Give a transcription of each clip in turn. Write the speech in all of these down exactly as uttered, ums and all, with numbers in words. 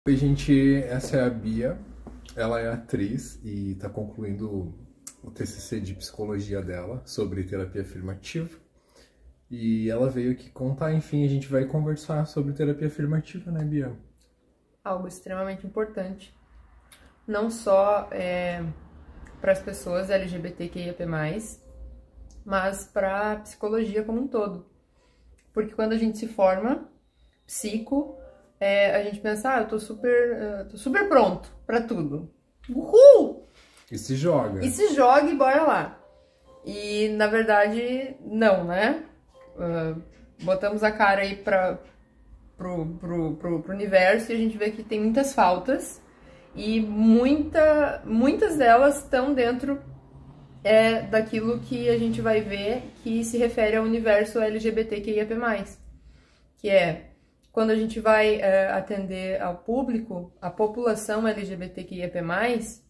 Oi, gente, essa é a Bia, ela é atriz e está concluindo o T C C de psicologia dela sobre terapia afirmativa. E ela veio aqui contar, enfim, a gente vai conversar sobre terapia afirmativa, né, Bia? Algo extremamente importante, não só é, para as pessoas L G B T Q I A P mais, mas para a psicologia como um todo. Porque quando a gente se forma, psico, é, a gente pensa, ah, eu tô super, uh, tô super pronto para tudo. Uhul! E se joga. E se joga e bora lá. E, na verdade, não, né? Uh, botamos a cara aí para pro, pro, pro, pro universo e a gente vê que tem muitas faltas e muita, muitas delas estão dentro é, daquilo que a gente vai ver que se refere ao universo L G B T Q I A P mais, que é quando a gente vai é, atender ao público, a população L G B T Q I A P mais,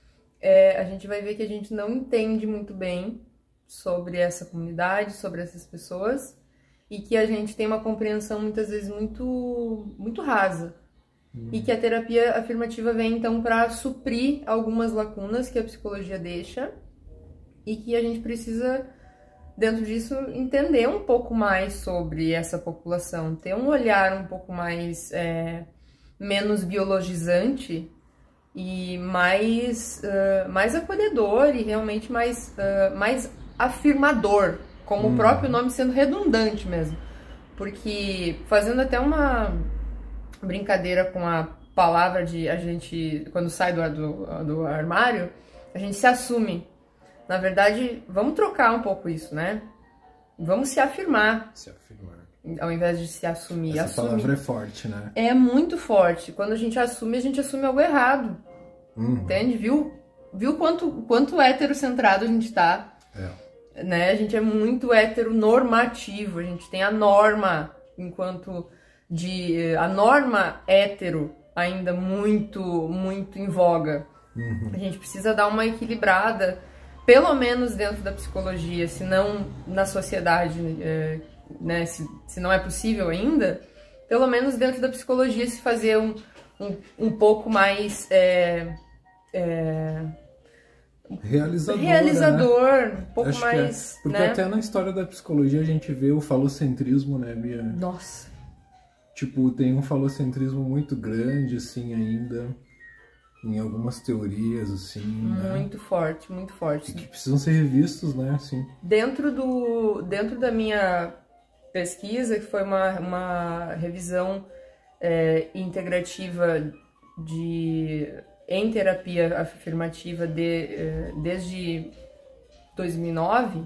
é, a gente vai ver que a gente não entende muito bem sobre essa comunidade, sobre essas pessoas, e que a gente tem uma compreensão muitas vezes muito, muito rasa. Hum. E que a terapia afirmativa vem então para suprir algumas lacunas que a psicologia deixa e que a gente precisa, dentro disso, entender um pouco mais sobre essa população, ter um olhar um pouco mais é, menos biologizante e mais, uh, mais acolhedor e realmente mais, uh, mais afirmador, como hum. o próprio nome sendo redundante mesmo. Porque, fazendo até uma brincadeira com a palavra de a gente, quando sai do, do, do armário, a gente se assume. Na verdade, vamos trocar um pouco isso, né? Vamos se afirmar. Se afirmar. Ao invés de se assumir. Essa assumir. palavra é forte, né? É muito forte. Quando a gente assume, a gente assume algo errado. Uhum. Entende? Viu, viu quanto, quanto heterocentrado a gente tá? É. Né? A gente é muito heteronormativo. A gente tem a norma, enquanto de... A norma hétero ainda muito, muito em voga. Uhum. A gente precisa dar uma equilibrada, pelo menos dentro da psicologia, se não na sociedade, é, né, se, se não é possível ainda, pelo menos dentro da psicologia se fazer um, um, um pouco mais é, é, realizador, realizador né? um pouco Acho mais... É. Porque né? até na história da psicologia a gente vê o falocentrismo, né, Bia? Nossa! Tipo, tem um falocentrismo muito grande, assim, ainda... em algumas teorias, assim, muito né? forte, muito forte. E que precisam ser revistos, né, assim. Dentro, do, dentro da minha pesquisa, que foi uma, uma revisão é, integrativa de, em terapia afirmativa de, é, desde dois mil e nove,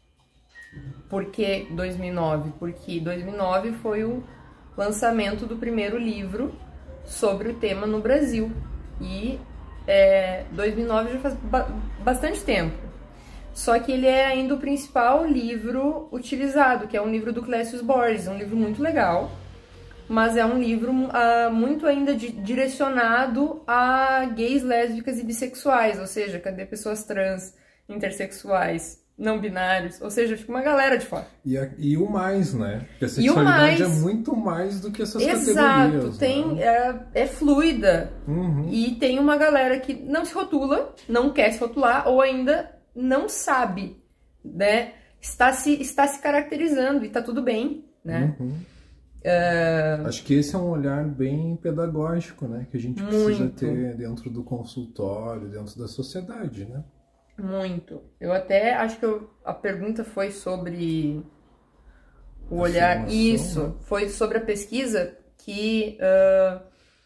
por que dois mil e nove? Porque dois mil e nove foi o lançamento do primeiro livro sobre o tema no Brasil. E é, dois mil e nove já faz ba bastante tempo. Só que ele é ainda o principal livro utilizado, que é um livro do Clécio Borges, um livro muito legal, mas é um livro uh, muito ainda de, direcionado a gays, lésbicas e bissexuais, ou seja, cadê pessoas trans, intersexuais, não binários, ou seja, fica uma galera de fora. E, a, e o mais, né? Porque a sexualidade mais, é muito mais do que essas exato, categorias. Tem, né? é, é fluida. Uhum. E tem uma galera que não se rotula, não quer se rotular, ou ainda não sabe, né? Está se, está se caracterizando e tá tudo bem, né? Uhum. Uh... Acho que esse é um olhar bem pedagógico, né? Que a gente muito. precisa ter dentro do consultório, dentro da sociedade, né? Muito. Eu até acho que eu, a pergunta foi sobre o olhar... Isso, né? Foi sobre a pesquisa que... Uh,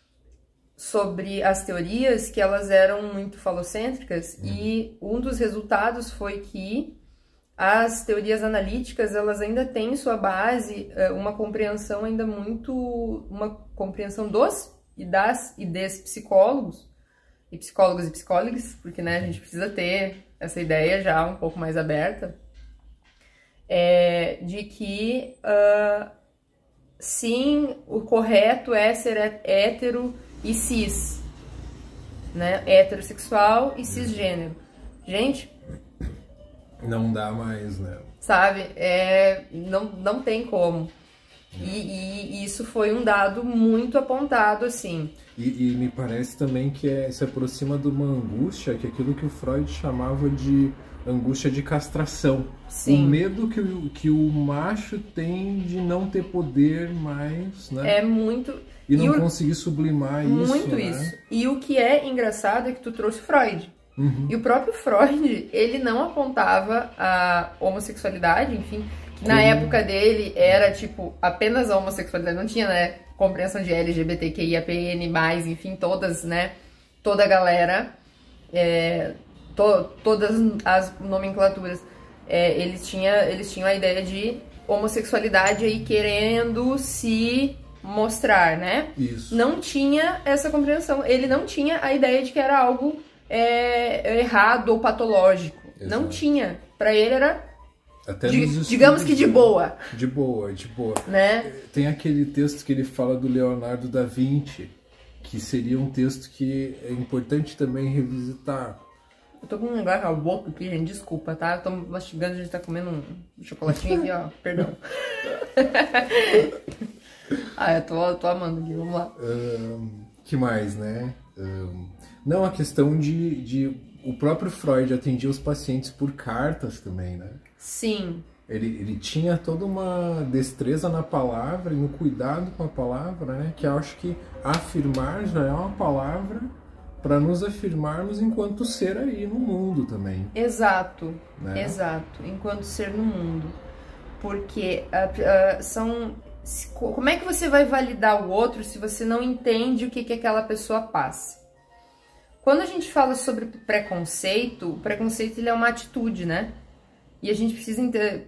sobre as teorias, que elas eram muito falocêntricas, uhum. E um dos resultados foi que as teorias analíticas, elas ainda têm em sua base uh, uma compreensão ainda muito... Uma compreensão dos e das e des psicólogos, e psicólogos e psicólogas, porque né, a gente precisa ter essa ideia já um pouco mais aberta, é, de que uh, sim, o correto é ser hétero e cis, né? Heterossexual e cisgênero. Gente... não dá mais, né? Sabe? É, não, não tem como. E, e, e isso foi um dado muito apontado, assim. E, e me parece também que é, se aproxima de uma angústia, que é aquilo que o Freud chamava de angústia de castração. Sim. O medo que o, que o macho tem de não ter poder mais, né? É muito... E não e o... conseguir sublimar isso, Muito né? isso. E o que é engraçado é que tu trouxe Freud. Uhum. E o próprio Freud, ele não apontava a homossexualidade, enfim, que na Como? época dele era, tipo, apenas a homossexualidade, não tinha, né, compreensão de L G B T Q I A P N mais, enfim, todas, né, toda a galera, é, to, todas as nomenclaturas, é, eles, tinha, eles tinham a ideia de homossexualidade aí querendo se mostrar, né? Isso. Não tinha essa compreensão, ele não tinha a ideia de que era algo é, errado ou patológico. Exato. Não tinha. Pra ele era, até de, nos digamos que de boa. De boa, de boa. Né? Tem aquele texto que ele fala do Leonardo da Vinci, que seria um texto que é importante também revisitar. Eu tô com um negócio na boca aqui, gente, desculpa, tá? Eu tô mastigando, a gente tá comendo um chocolatinho aqui, ó, perdão. Ah, eu tô, eu tô amando aqui, vamos lá. Um, que mais, né? Um, não, a questão de, de... O próprio Freud atendia os pacientes por cartas também, né? Sim. Ele, ele tinha toda uma destreza na palavra e no cuidado com a palavra, né? Que eu acho que afirmar já é uma palavra para nos afirmarmos enquanto ser aí no mundo também. Exato, né? Exato, enquanto ser no mundo. Porque uh, uh, são... Como é que você vai validar o outro se você não entende o que, que aquela pessoa passa? Quando a gente fala sobre preconceito, o preconceito ele é uma atitude, né? E a gente precisa ter,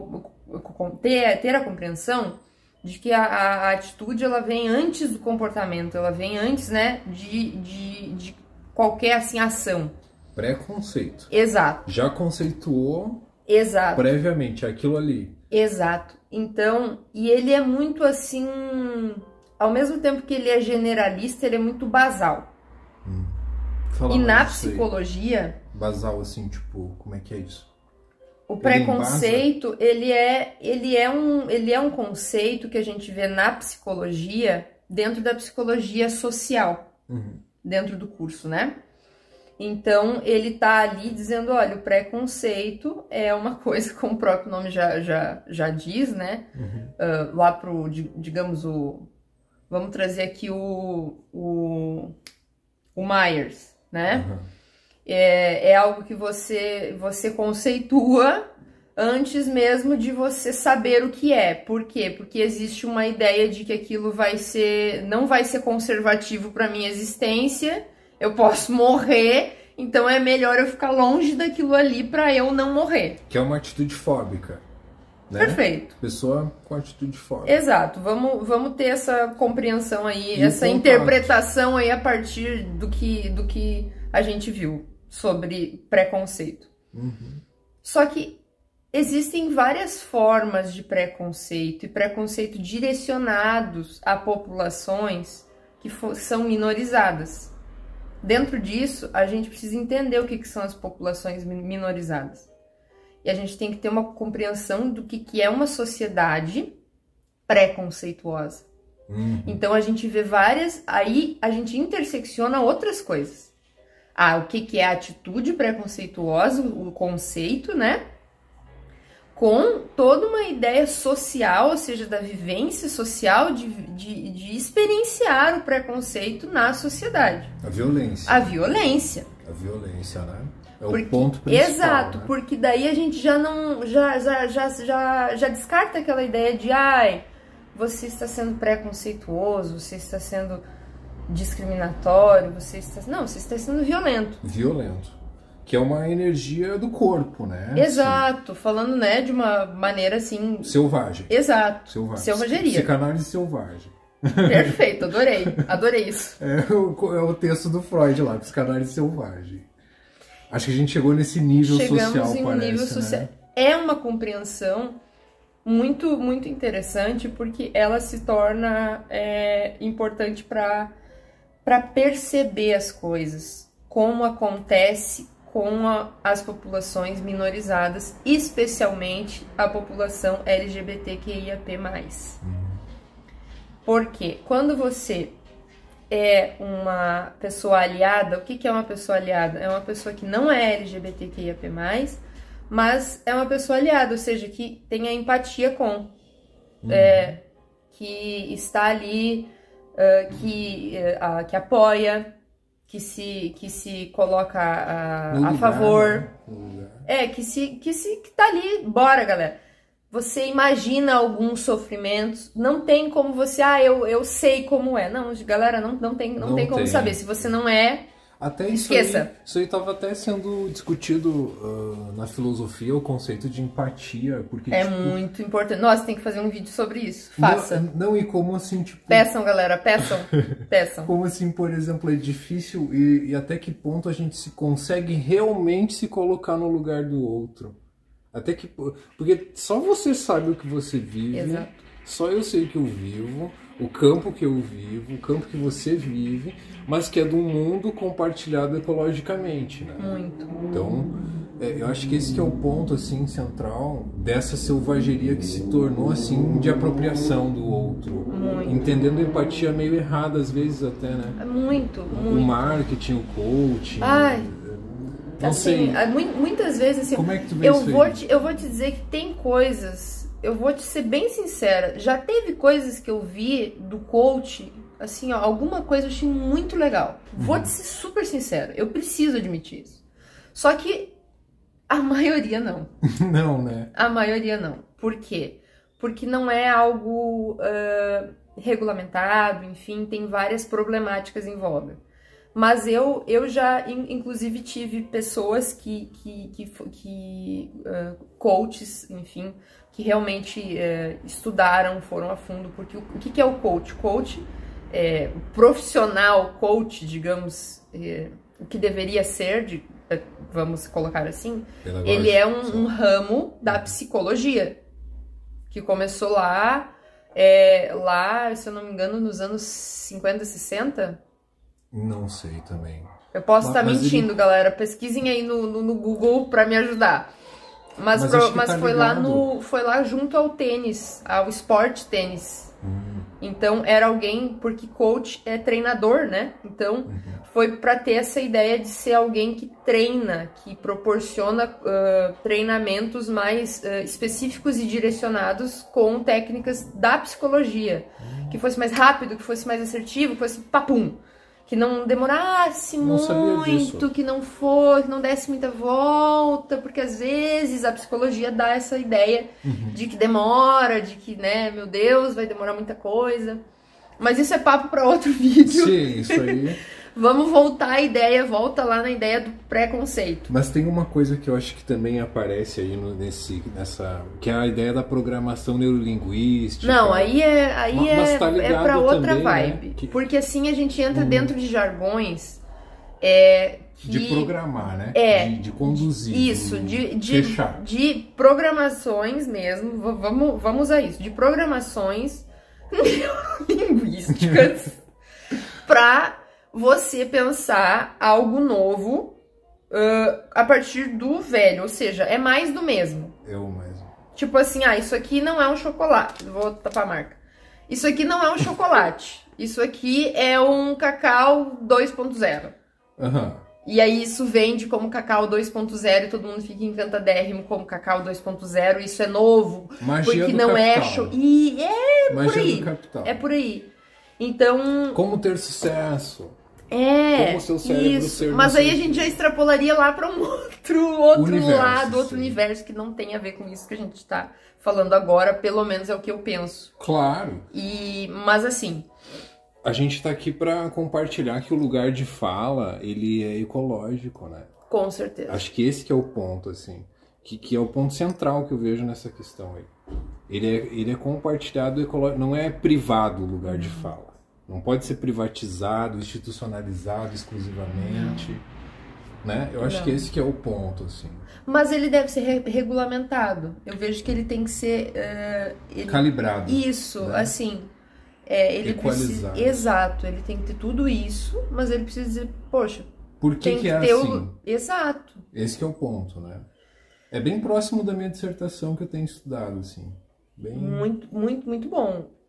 ter, ter a compreensão de que a, a atitude ela vem antes do comportamento, ela vem antes, né, de, de, de qualquer assim, ação. Preconceito. Exato. Já conceituou Exato. previamente aquilo ali. Exato. Então, e ele é muito assim, ao mesmo tempo que ele é generalista, ele é muito basal. Hum. Fala e na disso aí. Psicologia... Basal, assim, tipo, como é que é isso? O preconceito, ele é, ele, é um, ele é um conceito que a gente vê na psicologia, dentro da psicologia social, uhum. dentro do curso, né? Então, ele tá ali dizendo, olha, o preconceito é uma coisa, como o próprio nome já, já, já diz, né? Uhum. Uh, lá pro, digamos, o... Vamos trazer aqui o, o, o Myers, né? Uhum. É, é algo que você, você conceitua antes mesmo de você saber o que é. Por quê? Porque existe uma ideia de que aquilo vai ser, não vai ser conservativo para minha existência, eu posso morrer, então é melhor eu ficar longe daquilo ali para eu não morrer. Que é uma atitude fóbica, né? Perfeito. Pessoa com atitude fóbica. Exato. Vamos, vamos ter essa compreensão aí, E essa o interpretação aí a partir do que, do que a gente viu sobre preconceito. Uhum. Só que existem várias formas de preconceito e preconceito direcionados a populações que são minorizadas. Dentro disso, a gente precisa entender o que, que são as populações minorizadas. E a gente tem que ter uma compreensão do que, que é uma sociedade preconceituosa. Uhum. Então a gente vê várias, aí a gente intersecciona outras coisas. Ah, o que, que é a atitude preconceituosa, o conceito, né? Com toda uma ideia social, ou seja, da vivência social, de, de, de experienciar o preconceito na sociedade. A violência. A violência. A violência, né? É o Porque, ponto principal. Exato, né? Porque daí a gente já não, já, já, já, já, já descarta aquela ideia de, ai, você está sendo preconceituoso, você está sendo discriminatório, você está... Não, você está sendo violento. Violento. Que é uma energia do corpo, né? Exato. Assim, falando, né, de uma maneira, assim... Selvagem. Exato. Selvagem. Selvageria. Psicanálise selvagem. Perfeito, adorei. Adorei isso. É o, é o texto do Freud lá, Psicanálise selvagem. Acho que a gente chegou nesse nível Chegamos social, em um parece, nível social. Né? É uma compreensão muito, muito interessante, porque ela se torna é, importante para para perceber as coisas, como acontece com a, as populações minorizadas, especialmente a população L G B T Q I A P mais. Hum. Porque quando você é uma pessoa aliada, o que, que é uma pessoa aliada? É uma pessoa que não é L G B T Q I A P mais, mas é uma pessoa aliada, ou seja, que tem a empatia com, uhum. é, que está ali, uh, que, uh, que apoia, que se, que se coloca a, a lugar, favor. Né? É, que se, que se que tá ali, bora, galera. Você imagina alguns sofrimentos, não tem como você, ah, eu, eu sei como é. Não, galera, não, não, tem, não, não tem como tem. saber. Se você não é, até isso esqueça. Aí, isso aí estava até sendo discutido uh, na filosofia, o conceito de empatia. Porque, é tipo, muito importante. Nossa, tem que fazer um vídeo sobre isso. Faça. Não, não e como assim, tipo... Peçam, galera, peçam. Peçam. Como assim, por exemplo, é difícil e, e até que ponto a gente se consegue realmente se colocar no lugar do outro. Até que... Porque só você sabe o que você vive, Exato. Só eu sei o que eu vivo, o campo que eu vivo, o campo que você vive, mas que é de um mundo compartilhado ecologicamente, né? Muito. Então, é, eu acho que esse que é o ponto, assim, central dessa selvageria que se tornou, assim, de apropriação do outro. Muito. Entendendo a empatia meio errada, às vezes, até, né? Muito, muito. O marketing, o coaching... Ai... Não assim, sei. Muitas vezes, assim, como é que tu vê eu, isso vou aí? te, eu vou te dizer que tem coisas, eu vou te ser bem sincera, já teve coisas que eu vi do coach, assim, ó, alguma coisa eu achei muito legal. Uhum. Vou te ser super sincera, eu preciso admitir isso. Só que a maioria não. Não, né? A maioria não. Por quê? Porque não é algo uh, regulamentado, enfim, tem várias problemáticas em voga. Mas eu, eu já, inclusive, tive pessoas que, que, que, que uh, coaches, enfim, que realmente uh, estudaram, foram a fundo, porque o, o que, que é o coach? Coach, é, profissional coach, digamos, é, o que deveria ser, de, vamos colocar assim, ele é um, um ramo da psicologia, que começou lá, é, lá, se eu não me engano, nos anos cinquenta, sessenta... Não sei também. Eu posso estar mentindo, ele... galera. Pesquisem aí no, no, no Google pra me ajudar. Mas, mas, pro, mas tá foi, lá no, foi lá junto ao tênis, ao esporte tênis. Hum. Então era alguém, porque coach é treinador, né? Então uhum. foi pra ter essa ideia de ser alguém que treina, que proporciona uh, treinamentos mais uh, específicos e direcionados com técnicas da psicologia. Hum. Que fosse mais rápido, que fosse mais assertivo, que fosse papum. Que não demorasse não muito, que não fosse, que não desse muita volta, porque às vezes a psicologia dá essa ideia uhum. de que demora, de que, né, meu Deus, vai demorar muita coisa. Mas isso é papo para outro vídeo. Sim, isso aí. Vamos voltar à ideia, volta lá na ideia do preconceito. Mas tem uma coisa que eu acho que também aparece aí no, nesse, nessa... que é a ideia da programação neurolinguística. Não, aí é, aí mas, é, mas tá é pra outra também, vibe. Né? Que... Porque assim a gente entra hum. dentro de jargões... É, que... De programar, né? É, de, de conduzir. Isso, de, de, de, de programações mesmo, vamos, vamos a isso, de programações neurolinguísticas para você pensar algo novo uh, a partir do velho, ou seja, é mais do mesmo. Eu mesmo. Tipo assim, ah, isso aqui não é um chocolate, vou tapar a marca. Isso aqui não é um chocolate, isso aqui é um cacau dois ponto zero. Uhum. E aí isso vende como cacau dois ponto zero e todo mundo fica encantadérrimo como cacau dois ponto zero, isso é novo, magia porque do não capital. é show. E é magia por aí. Do capital. É por aí. Então, como ter sucesso. É. Como o seu cérebro isso. ser Mas aí a seu... gente já extrapolaria lá para um outro outro universo, lado, outro sim. universo que não tem a ver com isso que a gente tá falando agora, pelo menos é o que eu penso. Claro. E mas assim, a gente está aqui para compartilhar que o lugar de fala, ele é ecológico, né? Com certeza. Acho que esse que é o ponto, assim. Que, que é o ponto central que eu vejo nessa questão aí. Ele é, ele é compartilhado, ecológico, não é privado o lugar de fala. Não pode ser privatizado, institucionalizado exclusivamente. Né? Eu acho não. que esse que é o ponto, assim. Mas ele deve ser re regulamentado. Eu vejo que ele tem que ser... Uh, ele... calibrado. Isso, né? assim... É, ele equalizado. Precisa, exato, ele tem que ter tudo isso, mas ele precisa dizer, poxa, por que, tem que, que é ter assim? o... Exato. Esse que é o ponto, né? É bem próximo da minha dissertação que eu tenho estudado, assim. Bem... Muito, muito, muito bom.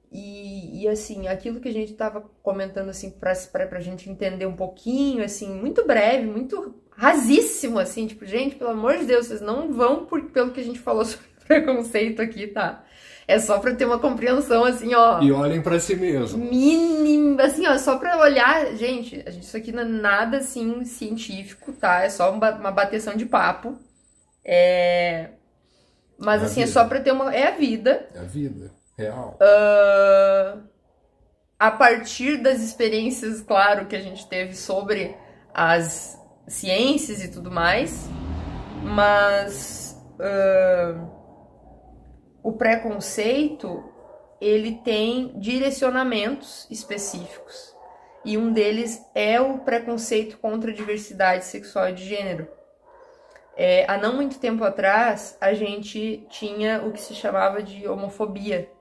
E, e assim, aquilo que a gente tava comentando, assim, pra, pra, pra gente entender um pouquinho, assim, muito breve, muito rasíssimo, assim, tipo, gente, pelo amor de Deus, vocês não vão por, pelo que a gente falou sobre preconceito aqui, tá? É só pra ter uma compreensão, assim, ó... E olhem pra si mesmo. Mínima, assim, ó, só pra olhar... Gente, isso aqui não é nada, assim, científico, tá? É só uma, uma bateção de papo. É... Mas, é assim, é só pra ter uma... É a vida. É a vida. Real. Uh, a partir das experiências, claro, que a gente teve sobre as ciências e tudo mais, mas uh, o preconceito, ele tem direcionamentos específicos, e um deles é o preconceito contra a diversidade sexual e de gênero. É, há não muito tempo atrás, a gente tinha o que se chamava de homofobia.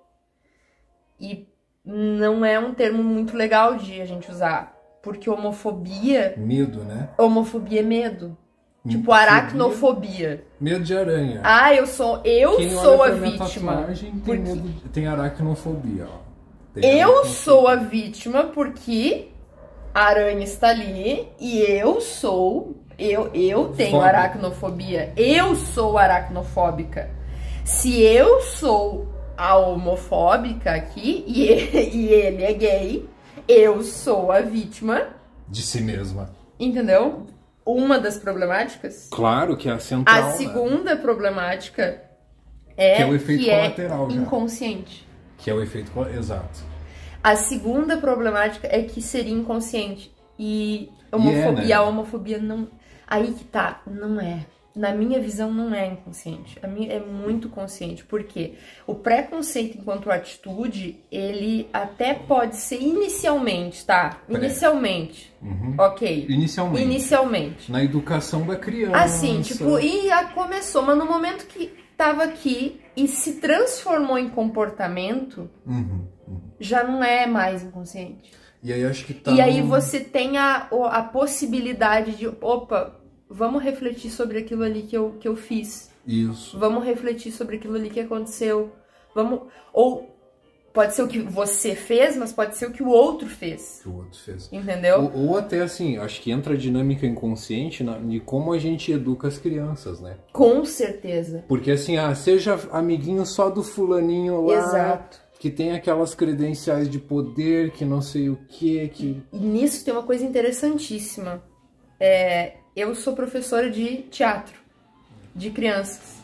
E não é um termo muito legal de a gente usar. Porque homofobia... Medo, né? Homofobia é medo. Tipo, aracnofobia. Medo de aranha. Ah, eu sou, eu Quem sou olha a pra minha vítima. tatuagem tem, Porque medo de- tem aracnofobia, ó. Tem eu aracnofobia. sou a vítima porque a aranha está ali e eu sou... Eu, eu tenho Fóbica. aracnofobia. Eu sou aracnofóbica. Se eu sou a homofóbica aqui e ele, e ele é gay, eu sou a vítima, De si mesma. entendeu? Uma das problemáticas. Claro que é a central. A né? segunda problemática é Que é o efeito que é colateral já. inconsciente. Que é o efeito... col- Exato. A segunda problemática é que seria inconsciente. E, E homofobia, é, né? a homofobia não... Aí que tá, não é. Na minha visão, não é inconsciente. A minha é muito consciente. Por quê? O preconceito enquanto atitude, ele até pode ser inicialmente, tá? Pré. Inicialmente. Uhum. Ok. Inicialmente. Inicialmente. Na educação da criança. Assim, tipo, e já começou, mas no momento que tava aqui e se transformou em comportamento, Uhum, uhum. já não é mais inconsciente. E aí acho que tá... E aí no- você tem a, o- a possibilidade de, opa, vamos refletir sobre aquilo ali que eu, que eu fiz. Isso. Vamos refletir sobre aquilo ali que aconteceu. Vamos... Ou pode ser o que você fez, mas pode ser o que o outro fez. Que o outro fez. Entendeu? Ou, ou até assim, acho que entra a dinâmica inconsciente na, de como a gente educa as crianças, né? Com certeza. Porque assim, ah, seja amiguinho só do fulaninho lá, Exato. que tem aquelas credenciais de poder, que não sei o que, que... E nisso tem uma coisa interessantíssima. É, eu sou professora de teatro, de crianças.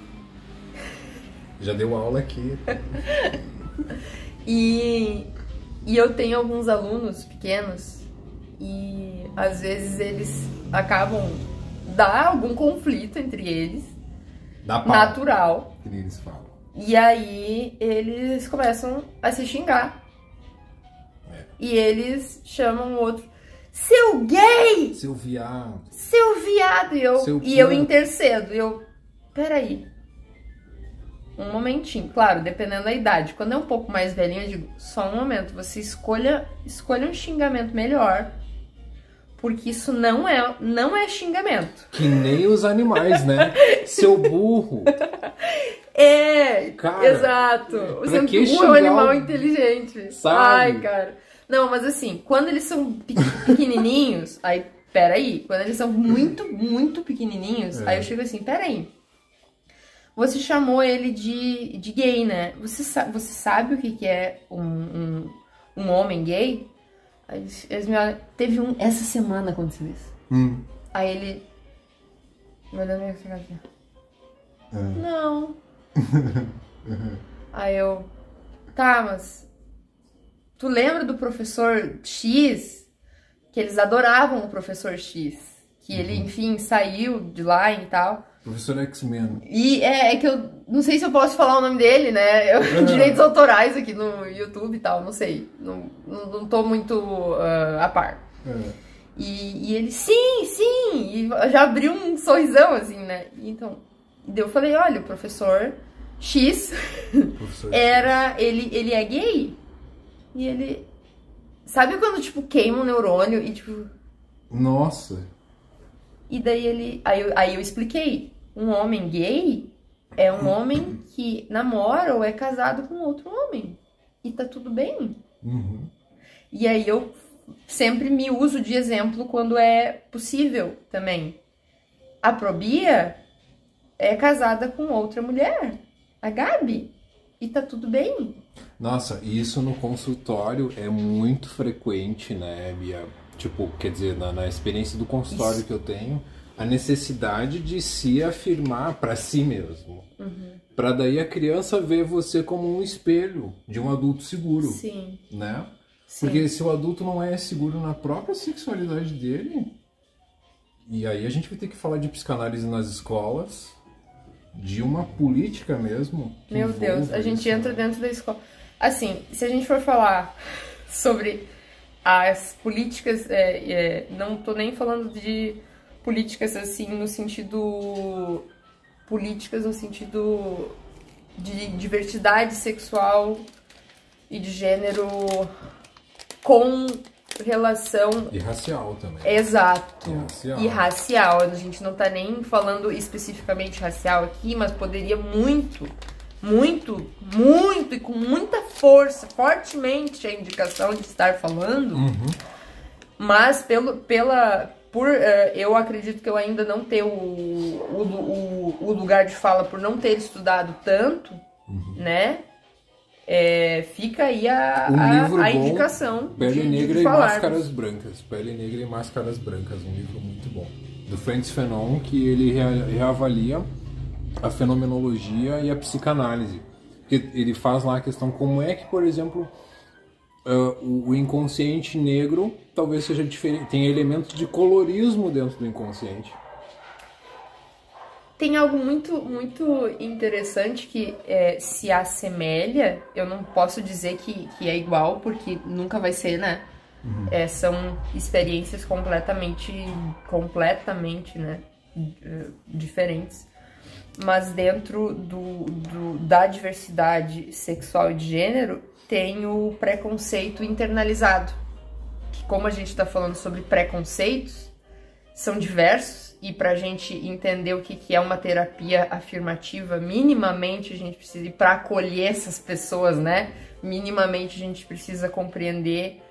Já deu aula aqui. E, e eu tenho alguns alunos pequenos e às vezes eles acabam dá algum conflito entre eles, Dá pau, natural. que nem eles falam. E aí eles começam a se xingar. É. E eles chamam o outro, seu gay! Seu viado. Seu viado! E eu, Seu e eu puto. intercedo. E eu, peraí. Um momentinho. Claro, dependendo da idade. Quando é um pouco mais velhinho, eu digo, só um momento. Você escolha, escolha um xingamento melhor. Porque isso não é, não é xingamento. Que nem os animais, né? Seu burro. É, Cara, exato. O pra seu que burro é um xingar animal o- inteligente. Sabe? Ai, cara. Não, mas assim, quando eles são pe- pequenininhos, aí, peraí. Quando eles são muito, muito pequenininhos, É. aí eu chego assim, peraí. Você chamou ele de, de gay, né? Você, sa você sabe o que, que é um, um, um homem gay? Aí eles, eles me olham, teve um, essa semana aconteceu isso. Hum. Aí ele, me olhando e fica assim, É. não. Aí eu, tá, mas tu lembra do professor X? Que eles adoravam o professor X. Que ele, enfim, saiu de lá e tal. Professor X-Men. E é, é que eu não sei se eu posso falar o nome dele, né? Eu, direitos autorais aqui no YouTube e tal, não sei. Não, não, não tô muito uh, a par. É. E, e ele, sim, sim! E já abriu um sorrisão, assim, né? E então, daí eu falei, olha, o professor X Professor era... Ele, ele é gay? E ele... Sabe quando, tipo, queima um neurônio e, tipo... Nossa. E daí ele... Aí eu, aí eu expliquei. Um homem gay é um homem que namora ou é casado com outro homem. e tá tudo bem. Uhum. E aí eu sempre me uso de exemplo quando é possível também. A Probia é casada com outra mulher, a Gabi, e tá tudo bem. Nossa, isso no consultório é muito frequente, né, Bia? Tipo, quer dizer, na, na experiência do consultório isso. que eu tenho, a necessidade de se afirmar para si mesmo. Uhum. Para daí a criança ver você como um espelho de um adulto seguro. Sim. Né? Sim. Porque se o adulto não é seguro na própria sexualidade dele, e aí a gente vai ter que falar de psicanálise nas escolas, de uma política mesmo. Meu Deus, a gente isso, entra dentro da escola. Assim, se a gente for falar sobre as políticas, é, é, não tô nem falando de políticas assim no sentido... políticas no sentido de diversidade sexual e de gênero com relação... E racial também. Exato. E racial. E racial. A gente não tá nem falando especificamente racial aqui, mas poderia muito, muito, muito e com muita força, fortemente a indicação de estar falando, uhum. mas pelo, pela... Por, uh, eu acredito que eu ainda não ter o, o, o, o lugar de fala por não ter estudado tanto, uhum. né? É, fica aí a, um a, livro a bom, indicação Pele de, Negra de e falarmos. Máscaras Brancas. Pele Negra e Máscaras Brancas, um livro muito bom. Do Frantz Fanon, que ele reavalia a fenomenologia e a psicanálise. Porque ele faz lá a questão como é que, por exemplo... Uh, o, o inconsciente negro talvez seja diferente, tem elementos de colorismo dentro do inconsciente. Tem algo muito, muito interessante que é, se assemelha, eu não posso dizer que, que é igual, porque nunca vai ser, né? Uhum. É, são experiências completamente, completamente, né? diferentes. Mas dentro do, do, da diversidade sexual e de gênero, tem o preconceito internalizado. Que, como a gente está falando sobre preconceitos, são diversos, e para a gente entender o que, que é uma terapia afirmativa, minimamente a gente precisa, e para acolher essas pessoas, né? Minimamente a gente precisa compreender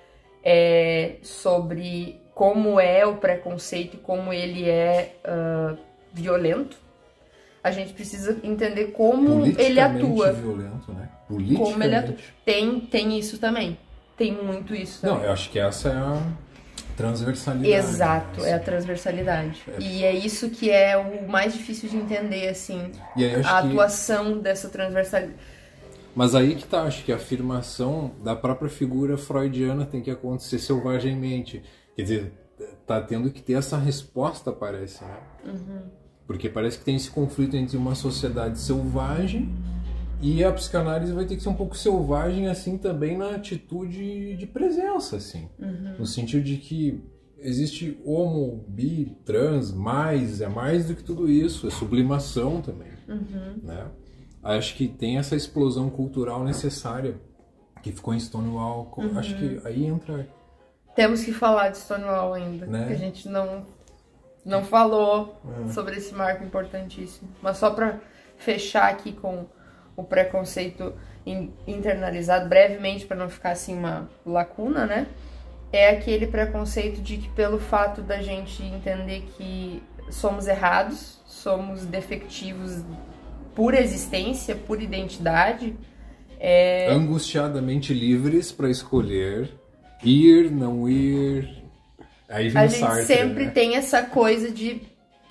é, sobre como é o preconceito e como ele é uh, violento. A gente precisa entender como ele atua. Violento, né? Politicamente. Como ele atua. Tem, tem isso também. Tem muito isso também. Não, eu acho que essa é a transversalidade. Exato, né? é a transversalidade. É. E é isso que é o mais difícil de entender, assim, e aí, a atuação que... dessa transversalidade. Mas aí que tá, acho que a afirmação da própria figura freudiana tem que acontecer selvagemmente. Quer dizer, tá tendo que ter essa resposta, parece, né? Uhum. Porque parece que tem esse conflito entre uma sociedade selvagem e a psicanálise vai ter que ser um pouco selvagem assim também na atitude de presença, assim. Uhum. No sentido de que existe homo, bi, trans, mais, é mais do que tudo isso, é sublimação também. Uhum. Né? Acho que tem essa explosão cultural necessária que ficou em Stonewall. Uhum. Acho que aí entra... Temos que falar de Stonewall ainda, né? Que a gente não... Não falou é. sobre esse marco importantíssimo. Mas só para fechar aqui com o preconceito in, internalizado, brevemente, para não ficar assim uma lacuna, né? É aquele preconceito de que pelo fato da gente entender que somos errados, somos defectivos por existência, por identidade... É... Angustiadamente livres para escolher ir, não ir... Aí vem a o gente Sartre, sempre né? tem essa coisa de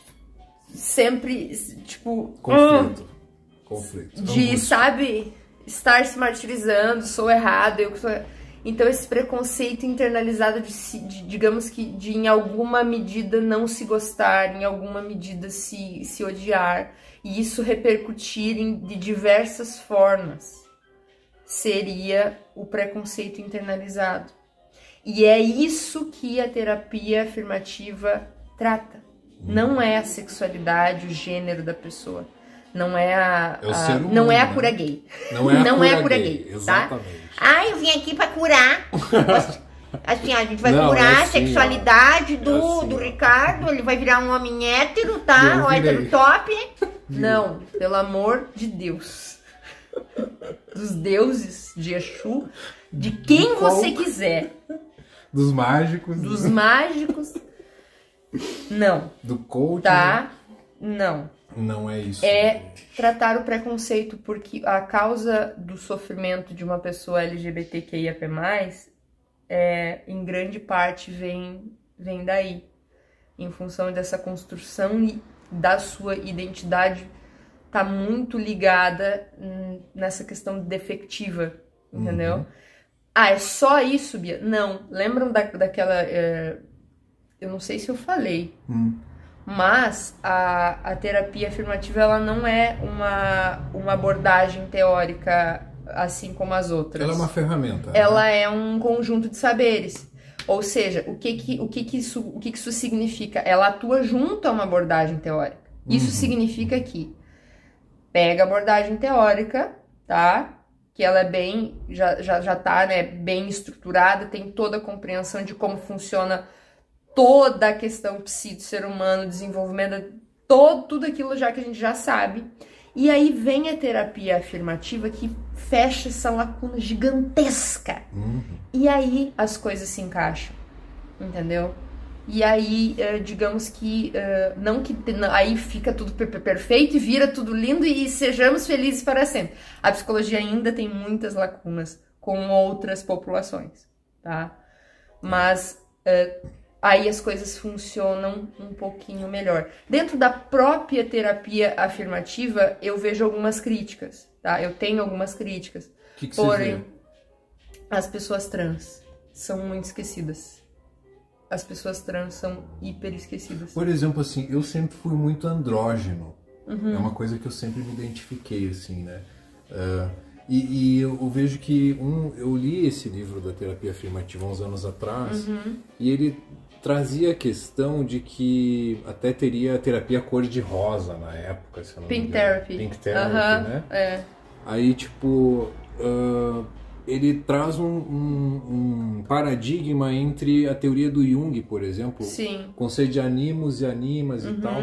sempre, tipo... Conflito. Uh, Conflito. De, Angústia. Sabe, estar se martirizando, sou errado, eu sou... Então esse preconceito internalizado de, de, digamos que, de em alguma medida não se gostar, em alguma medida se, se odiar, e isso repercutir em, de diversas formas, seria o preconceito internalizado. E é isso que a terapia afirmativa trata. Hum. Não é a sexualidade, o gênero da pessoa. Não é a, é o a ser humano, não é a né? cura gay. Não é a, não cura, é a cura gay, gay, exatamente. Tá? Ah, eu vim aqui pra curar. Assim, a gente vai não, curar é a assim, sexualidade do, é assim, do Ricardo, ele vai virar um homem hétero, tá? Um hétero top. Não, pelo amor de Deus. dos deuses de Exu, de quem você quiser. Dos mágicos. Dos mágicos. Não. Do coach. Tá? Não. Não é isso. É tratar o preconceito, porque a causa do sofrimento de uma pessoa L G B T Q I A P mais, é, em grande parte vem, vem daí. Em função dessa construção da sua identidade tá muito ligada nessa questão defectiva, entendeu? Uhum. Ah, é só isso, Bia? Não. Lembram da, daquela... É, eu não sei se eu falei, hum. mas a, a terapia afirmativa ela não é uma, uma abordagem teórica assim como as outras. Ela é uma ferramenta. Ela né? é um conjunto de saberes. Ou seja, o que que, o que, que, isso, o que, que isso significa? Ela atua junto a uma abordagem teórica. Isso uhum. significa que pega a abordagem teórica, tá? Que ela é bem, já, já, já tá, né, bem estruturada, tem toda a compreensão de como funciona toda a questão psi do ser humano, desenvolvimento, todo, tudo aquilo já que a gente já sabe. E aí vem a terapia afirmativa que fecha essa lacuna gigantesca. Uhum. E aí as coisas se encaixam, entendeu? E aí, digamos que, não que aí fica tudo perfeito e vira tudo lindo e sejamos felizes para sempre. A psicologia ainda tem muitas lacunas com outras populações, tá? Mas aí as coisas funcionam um pouquinho melhor. Dentro da própria terapia afirmativa, eu vejo algumas críticas, tá? Eu tenho algumas críticas. Que que porém, você vê? As pessoas trans são muito esquecidas. As pessoas trans são hiper esquecidas. Por exemplo, assim, eu sempre fui muito andrógeno. Uhum. É uma coisa que eu sempre me identifiquei, assim, né? Uh, e, e eu vejo que um, eu li esse livro da terapia afirmativa uns anos atrás, uhum. e ele trazia a questão de que até teria terapia cor-de-rosa na época, se eu não me engano. Pink Therapy. Pink Therapy, uhum. né? É. Aí, tipo... Uh, ele traz um, um, um paradigma entre a teoria do Jung, por exemplo, Sim. conceito de animos e animas uhum. e tal.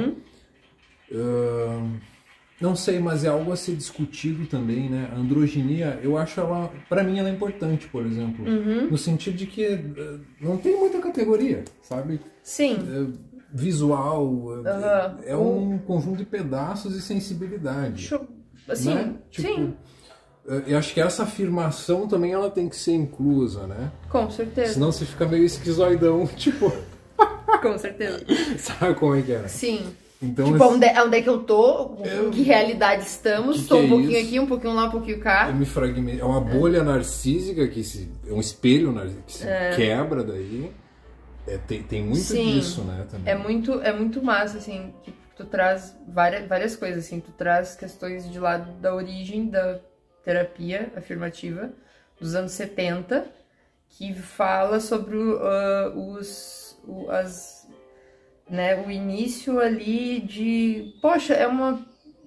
Uh, não sei, mas é algo a ser discutido também, né? A androginia, eu acho ela, pra mim, ela é importante, por exemplo, uhum. no sentido de que uh, não tem muita categoria, sabe? Sim. Uh, visual, uh, uhum. é um conjunto de pedaços e sensibilidade. Deixa, assim, né? Tipo, sim. Eu acho que essa afirmação também ela tem que ser inclusa, né? Com certeza. Senão você fica meio esquizoidão, tipo... Com certeza. Sabe como é que é? Sim. Então, tipo, esse... onde, é, onde é que eu tô? Eu... Em que realidade estamos? Que tô que um é pouquinho isso? aqui, um pouquinho lá, um pouquinho cá. Eu me fragmento. É uma bolha é. narcísica, que se... é um espelho narcísico que se é. quebra daí. É, tem, tem muito Sim. disso, né? Também. É muito, é muito massa, assim, que tu traz várias, várias coisas, assim. Tu traz questões de lado da origem da terapia afirmativa dos anos setenta, que fala sobre uh, os, o, as, né, o início ali de... Poxa, é uma...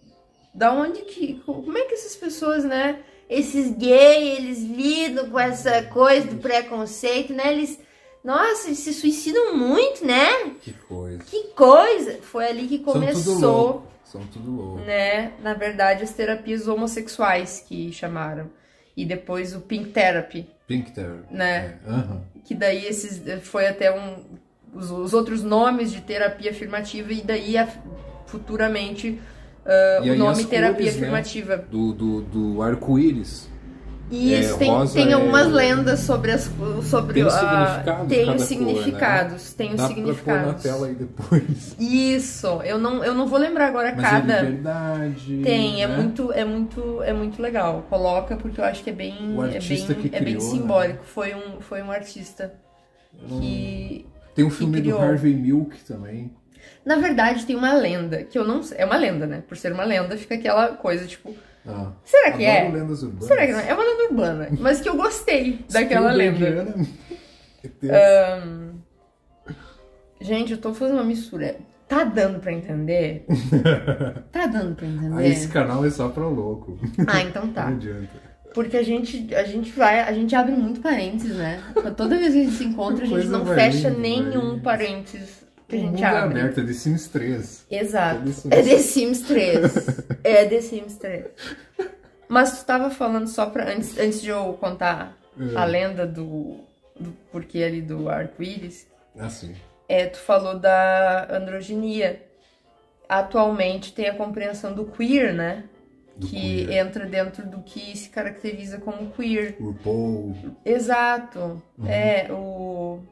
Da onde que... Como é que essas pessoas, né? Esses gays, eles lidam com essa coisa do preconceito, né? Eles... Nossa, eles se suicidam muito, né? Que coisa. Que coisa! Foi ali que começou... São tudo louco. São tudo louco. Né? Na verdade, as terapias homossexuais que chamaram. E depois o Pink Therapy. Pink Therapy. Né? É. Uhum. Que daí esses, foi até um... Os, os outros nomes de terapia afirmativa e daí a, futuramente uh, e o nome cores, terapia né? afirmativa. Do, do, do arco-íris. Isso, é, tem, tem algumas é... lendas sobre as sobre tem a... significados tem cada significados, cor, né? tem Dá significados. Pra pôr na tela aí depois. Isso, eu não, eu não vou lembrar agora Mas cada. É liberdade, tem, né? é muito, é muito, é muito legal. Coloca porque eu acho que é bem, o é artista bem, que criou, é bem simbólico. Né? Foi um, foi um artista não... que tem um filme do Harvey Milk também. Na verdade, tem uma lenda que eu não sei, é uma lenda, né? Por ser uma lenda, fica aquela coisa tipo. Ah, será que é? Lendas urbanas. Será que não? É uma lenda urbana, mas que eu gostei daquela lenda. Um, gente, eu tô fazendo uma mistura. Tá dando pra entender? Tá dando pra entender? Ah, esse canal é só pra louco. Ah, então tá. Não adianta. Porque a gente, a gente vai, a gente abre muito parênteses, né? Toda vez que a gente se encontra, a gente não fecha lindo, nenhum vai. parênteses. Que a gente abre. É aberto, é The Sims três. Exato. É The Sims três. É The Sims três. Mas tu tava falando só pra... Antes, antes de eu contar é. a lenda do, do porquê ali do arco-íris, assim. é, tu falou da androginia. Atualmente tem a compreensão do queer, né? Do que queer. entra dentro do que se caracteriza como queer. O RuPaul. Exato. Uhum. É, o...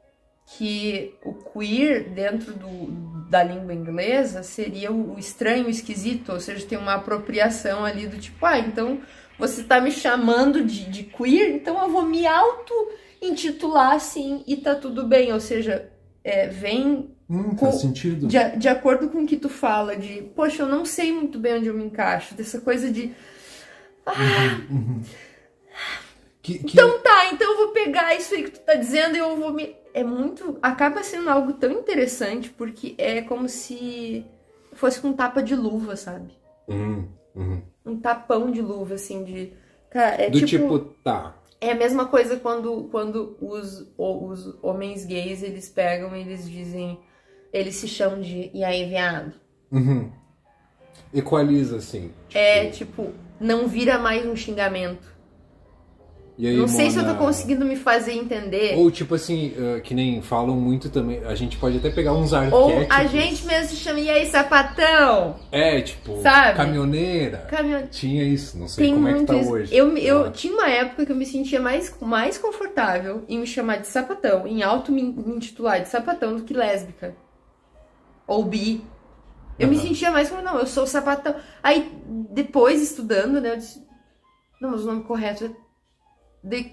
que o queer dentro do, da língua inglesa seria o, o estranho, o esquisito, ou seja, tem uma apropriação ali do tipo, ah, então você tá me chamando de, de queer, então eu vou me auto-intitular assim e tá tudo bem, ou seja, é, vem Hum, com, faz sentido. De, de acordo com o que tu fala, de, poxa, eu não sei muito bem onde eu me encaixo, dessa coisa de, ah, Uhum, uhum. Que, que... então tá, então eu vou pegar isso aí que tu tá dizendo e eu vou me... É muito... Acaba sendo algo tão interessante, porque é como se fosse com um tapa de luva, sabe? Uhum, uhum. Um tapão de luva, assim, de... Cara, é Do tipo... tipo, tá. É a mesma coisa quando, quando os, os homens gays, eles pegam e eles dizem... Eles se chamam de, e aí, viado? Uhum. Equaliza, assim. Tipo... É, tipo, não vira mais um xingamento. E aí, não sei Mona... se eu tô conseguindo me fazer entender. Ou tipo assim, uh, que nem falam muito também, a gente pode até pegar uns arquétipos. Ou a gente mesmo se chama, e aí, sapatão? É, tipo, sabe? Caminhoneira. Caminhone... Tinha isso, não sei Tem como é que tá isso. hoje. Eu, eu tinha uma época que eu me sentia mais, mais confortável em me chamar de sapatão, em auto me, me intitular de sapatão do que lésbica. Ou bi. Eu uhum. me sentia mais como, não, eu sou sapatão. Aí, depois, estudando, né, eu disse, não, mas o nome correto é de...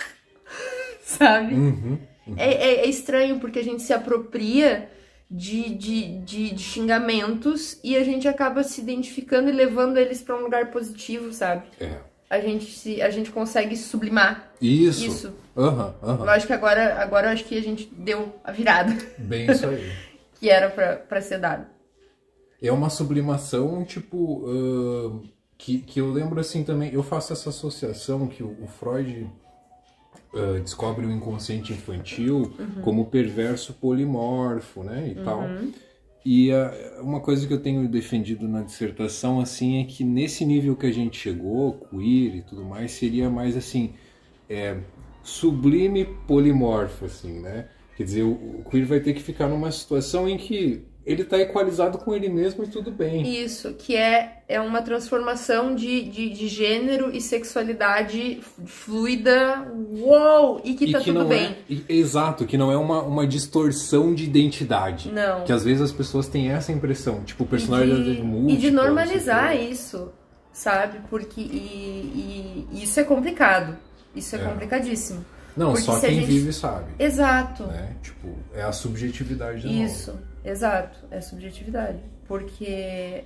sabe? Uhum, uhum. É, é, é estranho porque a gente se apropria de, de, de, de xingamentos e a gente acaba se identificando e levando eles pra um lugar positivo, sabe? É. A gente, se, a gente consegue sublimar isso. isso. Uhum, uhum. Eu acho que agora, agora eu acho que a gente deu a virada. Bem isso aí. Que era pra, pra ser dado. É uma sublimação, tipo... Uh... Que, que eu lembro assim também, eu faço essa associação que o, o Freud uh, descobre o inconsciente infantil uhum. como perverso polimorfo, né, e uhum. tal. E uh, uma coisa que eu tenho defendido na dissertação, assim, é que nesse nível que a gente chegou, queer e tudo mais, seria mais assim, é, sublime polimorfo, assim, né? Quer dizer, o, o queer vai ter que ficar numa situação em que ele está equalizado com ele mesmo e tudo bem. Isso, que é, é uma transformação de, de, de gênero e sexualidade fluida, uou, e que e tá que tudo não bem. É, exato, que não é uma, uma distorção de identidade. Não. Que às vezes as pessoas têm essa impressão, tipo, o personagem de, é múltiplo. E de normalizar isso, sabe? Porque e, e, isso é complicado, isso é, é. complicadíssimo. Não, Porque só quem gente... vive sabe. Exato. Né? Tipo, é a subjetividade de Isso, novo. Exato, é subjetividade. Porque é...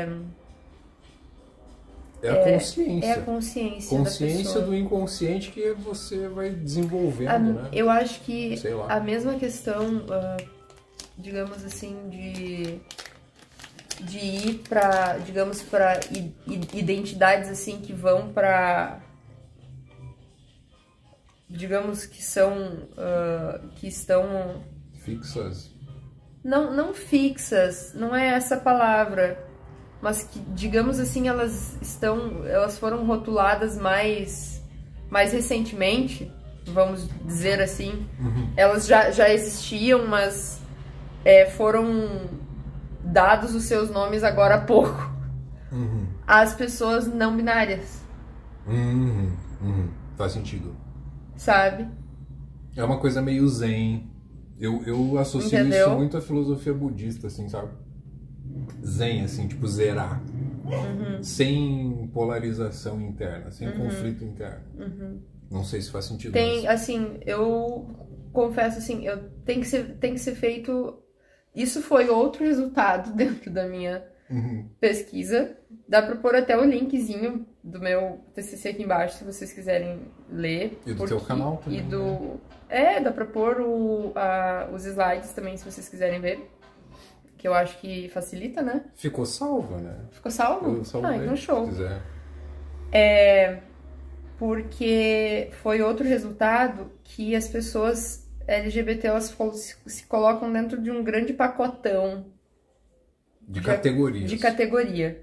É a consciência. É a consciência Consciência da pessoa. do inconsciente que você vai desenvolvendo, a, né? Eu acho que Sei lá. a mesma questão, uh, digamos assim, de... de ir pra, digamos, pra identidades assim que vão pra... digamos que são, uh, que estão... Fixas? Não, não fixas, não é essa a palavra, mas que, digamos assim, elas estão, elas foram rotuladas mais, mais recentemente, vamos dizer assim. Uhum. Elas já, já existiam, mas é, foram dados os seus nomes agora há pouco. Uhum. Às pessoas não binárias. Uhum. Uhum. Faz sentido. Sabe? É uma coisa meio zen. Eu, eu associo Entendeu? isso muito à filosofia budista, assim, sabe? Zen, assim, tipo zerar. Uhum. Sem polarização interna, sem uhum. conflito interno. Uhum. Não sei se faz sentido. Tem, mas... assim, eu confesso, assim, eu, tem, que ser, tem que ser feito... Isso foi outro resultado dentro da minha uhum. pesquisa. Dá pra pôr até o linkzinho do meu T C C aqui embaixo, se vocês quiserem ler. E do porque... teu canal também. E do... Né? É, dá pra pôr o, a, os slides também, se vocês quiserem ver. Que eu acho que facilita, né? Ficou salvo, né? Ficou salvo? Eu salvei, ah, então show. Se quiser. É... Porque foi outro resultado que as pessoas L G B T elas se colocam dentro de um grande pacotão de categoria. De categoria.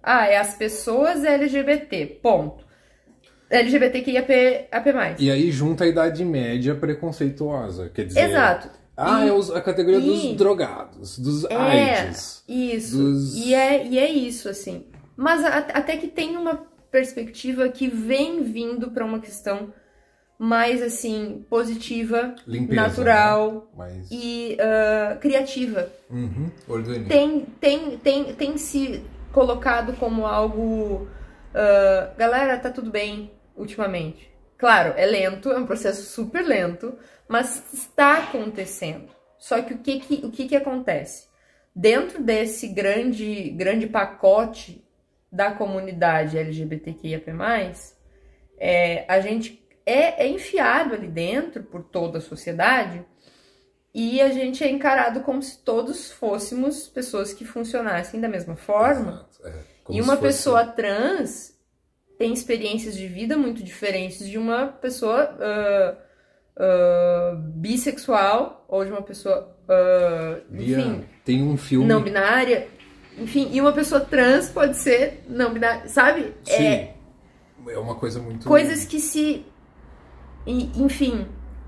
Ah, é as pessoas L G B T, ponto. L G B T Q I A P mais. E aí junta a idade média preconceituosa, quer dizer... Exato. Ah, e, é os, a categoria e, dos drogados, dos é, AIDS. Isso, dos... e, é, e é isso, assim. Mas a, até que tem uma perspectiva que vem vindo para uma questão mais, assim, positiva, limpeza, natural, né? Mas... e uh, criativa. Uhum, orgânico. Tem, tem, tem, tem se colocado como algo... Uh, galera, tá tudo bem ultimamente. Claro, é lento, é um processo super lento, mas está acontecendo. Só que o que que, o que, que acontece? Dentro desse grande, grande pacote da comunidade L G B T Q I A P mais, é, a gente é, é enfiado ali dentro por toda a sociedade e a gente é encarado como se todos fôssemos pessoas que funcionassem da mesma forma. Exato, é. Como e uma pessoa trans tem experiências de vida muito diferentes de uma pessoa uh, uh, bissexual ou de uma pessoa, uh, enfim, tem um filme... não binária. Enfim, e uma pessoa trans pode ser não binária, sabe? Sim, é, é uma coisa muito... Coisas que se... Enfim,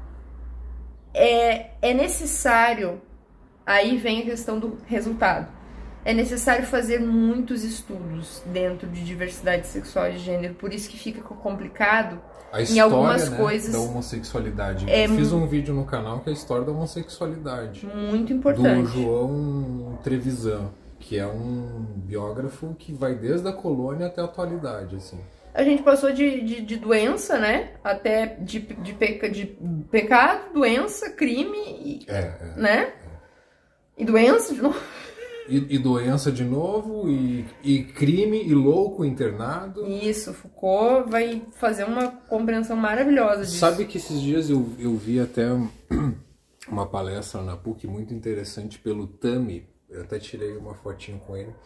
é, é necessário... Aí vem a questão do resultado. É necessário fazer muitos estudos dentro de diversidade sexual e de gênero, por isso que fica complicado a história, em algumas né, coisas. Da homossexualidade. É, Eu fiz um vídeo no canal que é a história da homossexualidade. Muito importante. Do João Trevisan, que é um biógrafo que vai desde a colônia até a atualidade, assim. A gente passou de, de, de doença, né? Até de, de, peca, de pecado, doença, crime, e, é, é, né? É. E doença de novo. E, e doença de novo, e, e crime, e louco internado. Isso, Foucault vai fazer uma compreensão maravilhosa disso. Sabe que esses dias eu, eu vi até uma palestra na P U C muito interessante pelo Tami, eu até tirei uma fotinho com ele.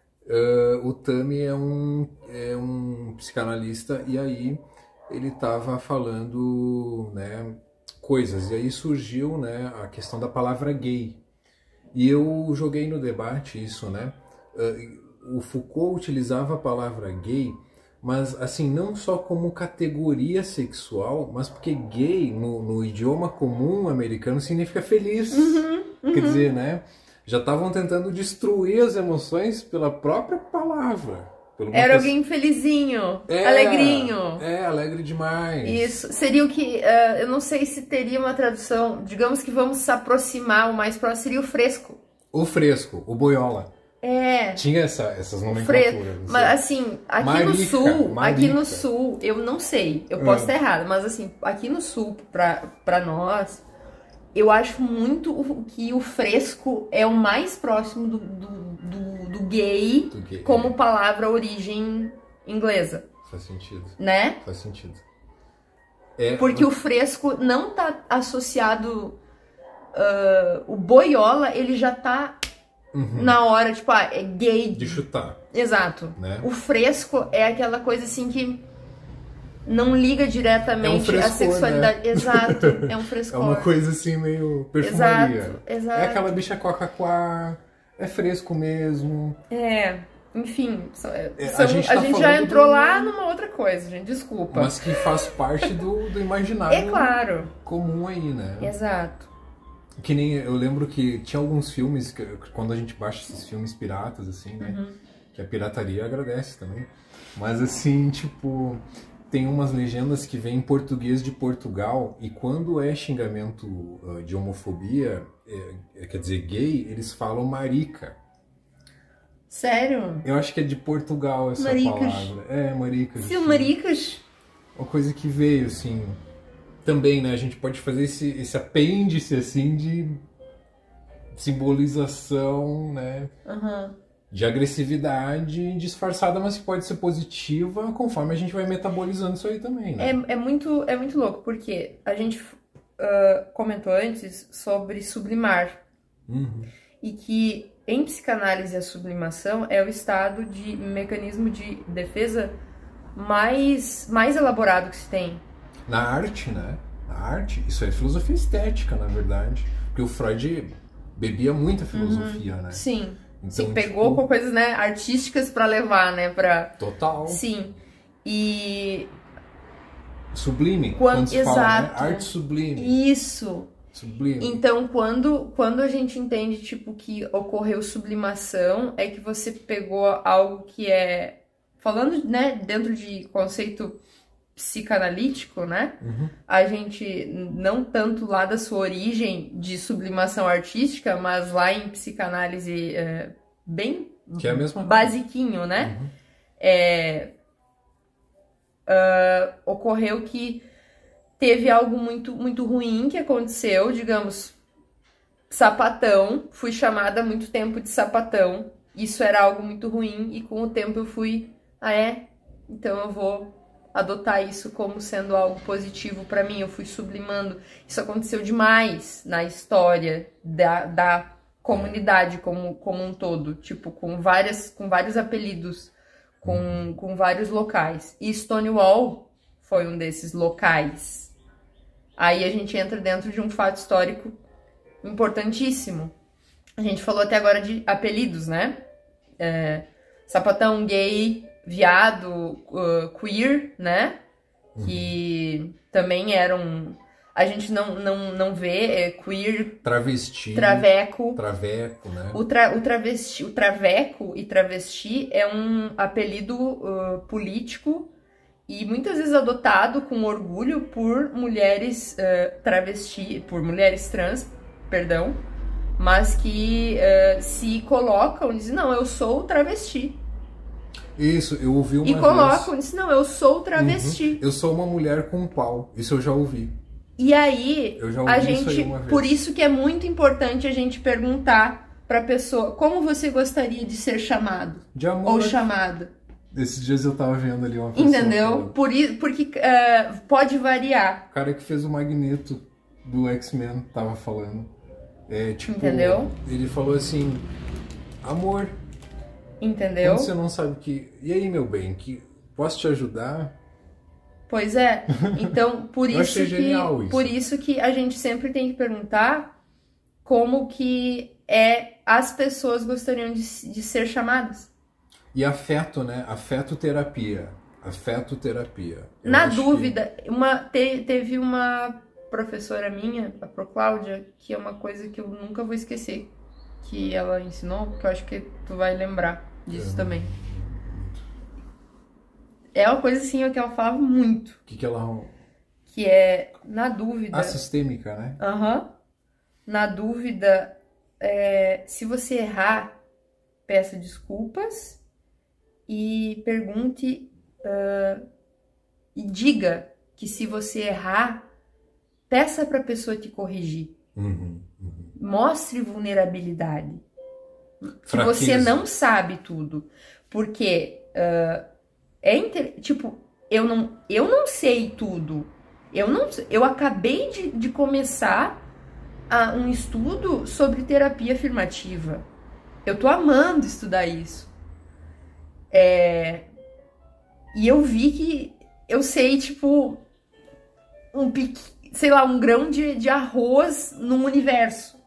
Uh, o Tami é um, é um psicanalista e aí ele estava falando, né, coisas, e aí surgiu, né, a questão da palavra gay. E eu joguei no debate isso, né? Uh, o Foucault utilizava a palavra gay, mas assim, não só como categoria sexual, mas porque gay, no, no idioma comum americano, significa feliz. Uhum, uhum. Quer dizer, né? Já estavam tentando destruir as emoções pela própria palavra. Era alguém felizinho, é, alegrinho. É, alegre demais. Isso. Seria o que... Uh, eu não sei se teria uma tradução. Digamos que vamos se aproximar, o mais próximo seria o fresco. O fresco, o boiola. É. Tinha essa, essas nomenclaturas. Mas assim, aqui marica, no sul, marica. aqui no sul, eu não sei, eu posso é. estar errado, mas assim, aqui no sul, pra, pra nós, eu acho muito que o fresco é o mais próximo do, do, do, do, gay, do gay como é. palavra origem inglesa. Faz sentido. Né? Faz sentido. É, Porque mas... o fresco não tá associado... Uh, o boiola, ele já tá uhum. na hora, tipo, ah, é gay. De chutar. Exato. Né? O fresco é aquela coisa assim que não liga diretamente é um frescor, à sexualidade. Né? Exato, é um frescor. É uma coisa assim meio perfumaria. Exato, exato. É aquela bicha coca-coá, é fresco mesmo. É, enfim, são, é, são, a gente, tá a gente já entrou do... lá numa outra coisa, gente, desculpa. Mas que faz parte do, do imaginário é claro. comum aí, né? Exato. Que nem, eu lembro que tinha alguns filmes, que, quando a gente baixa esses filmes piratas, assim, né? Uhum. Que a pirataria agradece também. Mas assim, tipo, tem umas legendas que vêm em português de Portugal e quando é xingamento uh, de homofobia, é, quer dizer, gay, eles falam marica. Sério? Eu acho que é de Portugal essa maricas. palavra. É, maricas. Sim, assim. Maricas. Uma coisa que veio, assim... Também, né, a gente pode fazer esse, esse apêndice, assim, de simbolização, né, uhum. de agressividade disfarçada, mas que pode ser positiva conforme a gente vai metabolizando isso aí também, né? É, é, muito, é muito louco, porque a gente uh, comentou antes sobre sublimar. Uhum. E que em psicanálise a sublimação é o estado de mecanismo de defesa mais, mais elaborado que se tem. Na arte, né? Na arte, isso é filosofia estética, na verdade. Porque o Freud bebia muita filosofia, uhum. né? Sim. Então, se pegou tipo, com coisas, né, artísticas pra levar, né, pra... Total. Sim. E... Sublime, Quando, quando se exato. fala, né? Arte sublime. Isso. Sublime. Então, quando, quando a gente entende, tipo, que ocorreu sublimação, é que você pegou algo que é... Falando, né, dentro de conceito psicanalítico, né? Uhum. A gente, não tanto lá da sua origem de sublimação artística, mas lá em psicanálise é, bem que é a mesma basiquinho, né? Uhum. É, uh, ocorreu que teve algo muito, muito ruim que aconteceu, digamos, sapatão, fui chamada há muito tempo de sapatão, isso era algo muito ruim e com o tempo eu fui, ah é? Então eu vou adotar isso como sendo algo positivo pra mim, eu fui sublimando. Isso aconteceu demais na história da, da comunidade como, como um todo, tipo, com, várias, com vários apelidos, com, com vários locais. E Stonewall foi um desses locais. Aí a gente entra dentro de um fato histórico importantíssimo. A gente falou até agora de apelidos, né? É, sapatão, gay, viado, uh, queer, né? Uhum. Que também eram... A gente não, não, não vê é, queer... Travesti. Traveco. Traveco, né? O, tra, o, travesti, o traveco e travesti é um apelido uh, político e muitas vezes adotado com orgulho por mulheres uh, travesti, por mulheres trans, perdão, mas que uh, se colocam e dizem, não, eu sou travesti. Isso, eu ouvi uma e vez. E colocam e dizem, não, eu sou travesti. Uhum. Eu sou uma mulher com pau. Isso eu já ouvi. E aí, eu já ouvi a isso gente, aí uma vez. Por isso que é muito importante a gente perguntar pra pessoa, como você gostaria de ser chamado? De amor. Ou chamada? Esses dias eu tava vendo ali uma pessoa. Entendeu? Por isso, porque uh, pode variar. O cara que fez o Magneto do X-Men tava falando. É, tipo, entendeu? Ele falou assim, amor. Entendeu? Quando você não sabe que... E aí, meu bem, que posso te ajudar? Pois é. Então, por Eu isso achei que genial isso. por isso que a gente sempre tem que perguntar como que é as pessoas gostariam de, de ser chamadas. E afeto, né? Afetoterapia. Afetoterapia. Eu Na acho dúvida, que... uma, te, teve uma professora minha, a Pro Cláudia, que é uma coisa que eu nunca vou esquecer, que ela ensinou, que eu acho que tu vai lembrar disso é. também. É uma coisa assim que ela falava muito. O que, que ela... Que é, na dúvida... A sistêmica, né? Aham. Uhum. Na dúvida, é, se você errar, peça desculpas e pergunte uh, e diga que se você errar, peça para a pessoa te corrigir. Uhum, uhum. Mostre vulnerabilidade. Fraqueza. Que você não sabe tudo. Porque... Uh, É inter... Tipo, eu não, eu não sei tudo. Eu, não, eu acabei de, de começar a, um estudo sobre terapia afirmativa. Eu tô amando estudar isso. É... E eu vi que eu sei, tipo, um pique, sei lá, um grão de, de arroz no universo.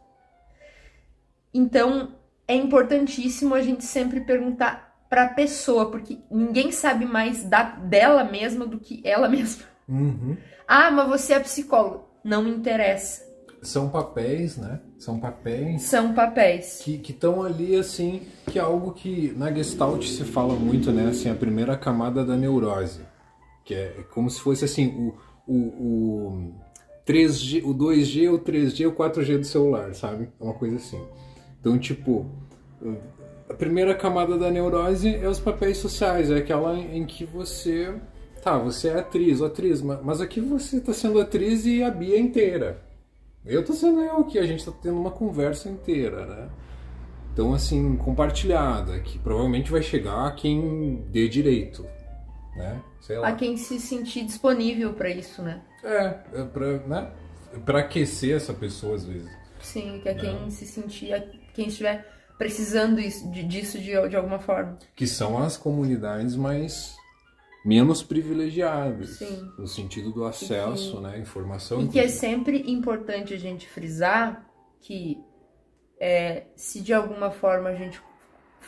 Então, é importantíssimo a gente sempre perguntar para a pessoa, porque ninguém sabe mais da, dela mesma do que ela mesma. Uhum. Ah, mas você é psicólogo. Não interessa. São papéis, né? São papéis... São papéis. Que estão ali, assim, que é algo que na Gestalt se fala muito, né? Assim, a primeira camada da neurose. Que é como se fosse, assim, o, o, o três G, o dois G, o três G, o quatro G do celular, sabe? É uma coisa assim. Então, tipo... A primeira camada da neurose é os papéis sociais, é aquela em que você... Tá, você é atriz, atriz, mas aqui você tá sendo atriz e a Bia inteira. Eu tô sendo eu aqui, a gente tá tendo uma conversa inteira, né? Então, assim, compartilhada, que provavelmente vai chegar a quem dê direito, né? Sei lá. A quem se sentir disponível pra isso, né? É, é pra, né? Pra aquecer essa pessoa, às vezes. Sim, que é quem se sentir, quem estiver... precisando disso de, de alguma forma. Que são as comunidades mais menos privilegiadas. Sim. No sentido do acesso, que, né, informação. E que é sempre importante a gente frisar que é, se de alguma forma a gente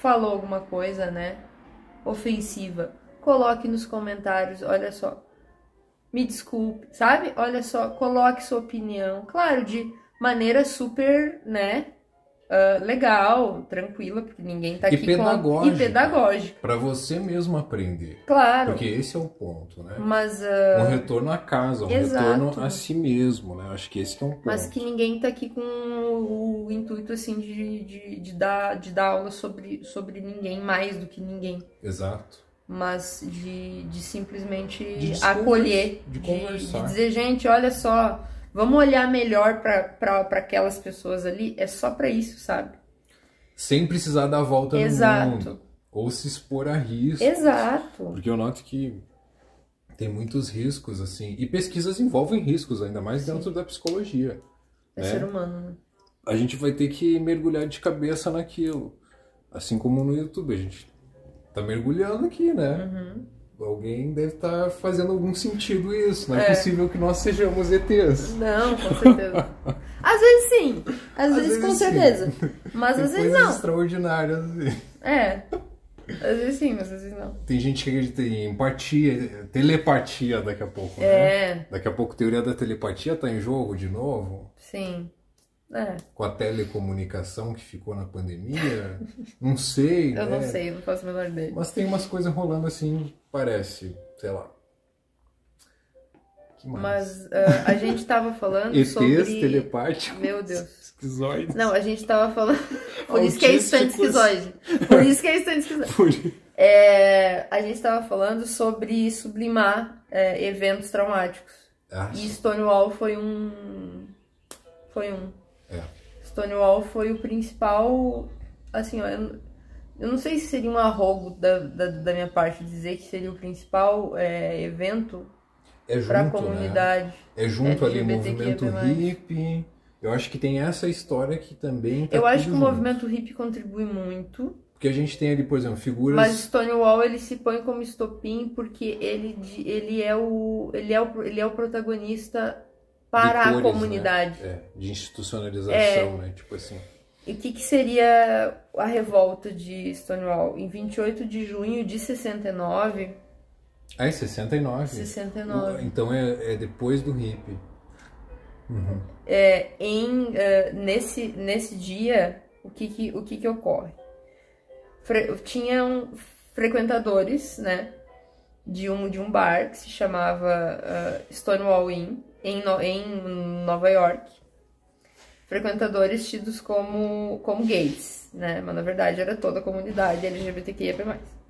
falou alguma coisa, né, ofensiva, coloque nos comentários, olha só, me desculpe, sabe? Olha só, coloque sua opinião, claro, de maneira super, né, uh, legal, tranquila, porque ninguém tá e aqui pedagógica, com... E pedagógica. Para você mesmo aprender. Claro. Porque esse é o ponto, né? Mas... Uh... Um retorno a casa, um Exato. retorno a si mesmo, né? Acho que esse que é um ponto. Mas que ninguém tá aqui com o, o intuito, assim, de, de, de, dar, de dar aula sobre, sobre ninguém, mais do que ninguém. Exato. Mas de, de simplesmente de acolher, de, de, conversar. de dizer, gente, olha só, vamos olhar melhor para aquelas pessoas ali, é só para isso, sabe? Sem precisar dar a volta Exato. no mundo. Ou se expor a riscos. Exato. Porque eu noto que tem muitos riscos, assim, e pesquisas envolvem riscos, ainda mais dentro Sim. da psicologia. É né? ser humano, né? A gente vai ter que mergulhar de cabeça naquilo. Assim como no YouTube, a gente tá mergulhando aqui, né? Uhum. Alguém deve estar tá fazendo algum sentido isso. Não é, é possível que nós sejamos E Tês. Não, com certeza. Às vezes sim. Às, às vezes, vezes com sim. certeza. Mas tem às vezes coisas não. extraordinárias. Assim. É. Às vezes sim, mas às vezes não. Tem gente que acredita em empatia, telepatia daqui a pouco, é. né? Daqui a pouco a teoria da telepatia tá em jogo de novo. Sim. É. Com a telecomunicação que ficou na pandemia. Não sei, Eu né? não sei, não faço a menor ideia. Mas tem umas coisas rolando assim, parece, sei lá. Que mais? Mas uh, a gente tava falando E Tês, sobre... telepáticos. Meu Deus. Esquizoides. Não, a gente tava falando... Por isso que é estante esquizoide. Por isso que é estante esquizoide. Por... É, a gente tava falando sobre sublimar é, eventos traumáticos. Ah, e Stonewall foi um... Foi um... É. Stonewall foi o principal... Assim, ó... Eu, eu não sei se seria um arrogo da, da, da minha parte dizer que seria o principal é, evento é junto, para a comunidade. Né? É junto ali o L G B T Q I A plus. movimento hippie. Eu acho que tem essa história que também tá Eu acho que junto. O movimento hippie contribui muito. Porque a gente tem ali, por exemplo, figuras... Mas Stonewall, ele se põe como estopim porque ele, ele, é, o, ele, é, o, ele é o protagonista para cores, a comunidade. Né? É, de institucionalização, é. né? Tipo assim... E o que, que seria a revolta de Stonewall? Em vinte e oito de junho de sessenta e nove... Ah, é sessenta e nove? sessenta e nove. Então é, é depois do hippie. Uhum. É, em, uh, nesse, nesse dia, o que que, o que, que ocorre? Fre tinham frequentadores, né, de um, de um bar que se chamava uh, Stonewall Inn, em, no, em Nova York. Frequentadores tidos como, como gays, né, mas na verdade era toda a comunidade L G B T Q I A plus.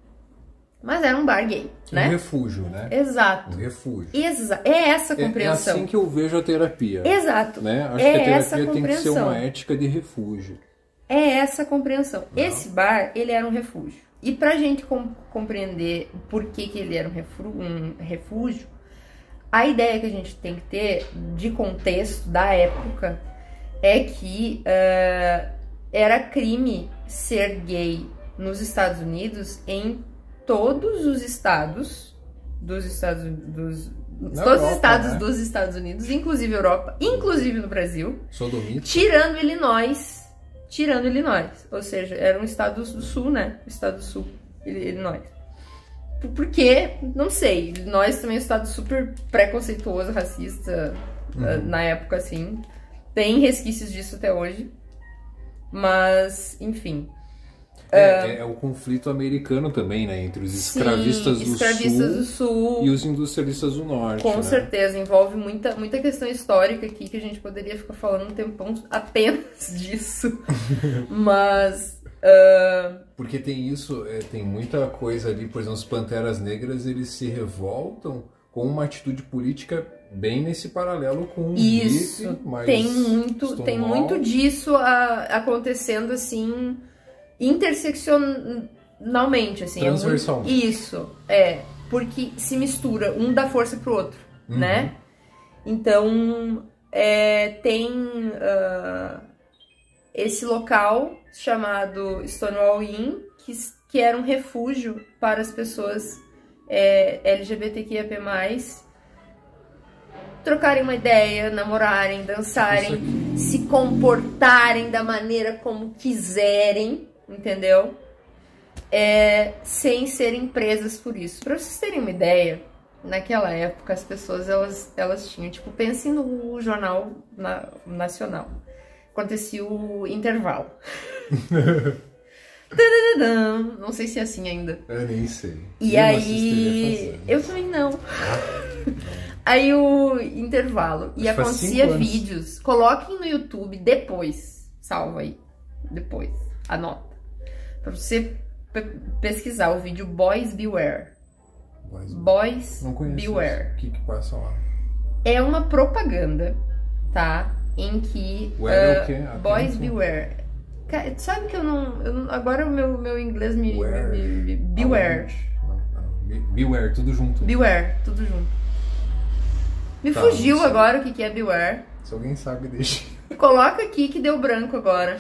Mas era um bar gay, né? Um refúgio, né? Exato. Um refúgio. Exa é essa a compreensão. É, é assim que eu vejo a terapia. Exato. Né? Acho é que a terapia essa tem que ser uma ética de refúgio. É essa a compreensão. Não. Esse bar, ele era um refúgio. E pra gente com compreender por que, que ele era um, um refúgio, a ideia que a gente tem que ter de contexto da época é que uh, era crime ser gay nos Estados Unidos em todos os estados dos Estados Unidos, todos Europa, os estados né? dos Estados Unidos, inclusive Europa, inclusive no Brasil, Sodomita. tirando Illinois, tirando Illinois, ou seja, era um estado do sul, né? O estado do sul, Illinois. Porque, não sei, Illinois também é um estado super preconceituoso, racista, uhum. na época, assim. Tem resquícios disso até hoje, mas, enfim. É, é, é o conflito americano também, né? Entre os escravistas, Sim, do, escravistas sul do Sul e os industrialistas do Norte. Com né? certeza, envolve muita, muita questão histórica aqui que a gente poderia ficar falando um tempão apenas disso. Mas... Uh... Porque tem isso, é, tem muita coisa ali, por exemplo, os Panteras Negras, eles se revoltam com uma atitude política bem nesse paralelo com o Isso, hippie, mas tem muito, tem muito disso a, acontecendo assim... interseccionalmente, assim. Transversalmente. É muito, isso, é. Porque se mistura, um dá força pro outro, uhum. né? Então, é, tem uh, esse local chamado Stonewall Inn, que, que era um refúgio para as pessoas é, L G B T Q I A plus mais, trocarem uma ideia, namorarem, dançarem, se comportarem da maneira como quiserem, entendeu? é, sem serem presas por isso. Pra vocês terem uma ideia, naquela época as pessoas elas, elas tinham, tipo, pensem no Jornal na, Nacional. Acontecia o intervalo. Não sei se é assim ainda. Eu nem sei. E eu aí... Eu também não. Aí o intervalo. E acontecia vídeos. Coloquem no YouTube depois. Salva aí. Depois. Anota. Pra você pesquisar o vídeo Boys Beware. Boys, Boys não conheço Beware. O que que passa lá? É uma propaganda, tá? Em que... Where é o uh, quê? Boys Atento? Beware. Cara, sabe que eu não... Eu não agora o meu, meu inglês me... Where? me, me beware. Não, não. Be- Beware, tudo junto. Beware, tudo junto. Me Tá, fugiu não sei. agora o que que é Beware. Se alguém sabe, deixa. Coloca aqui que deu branco agora.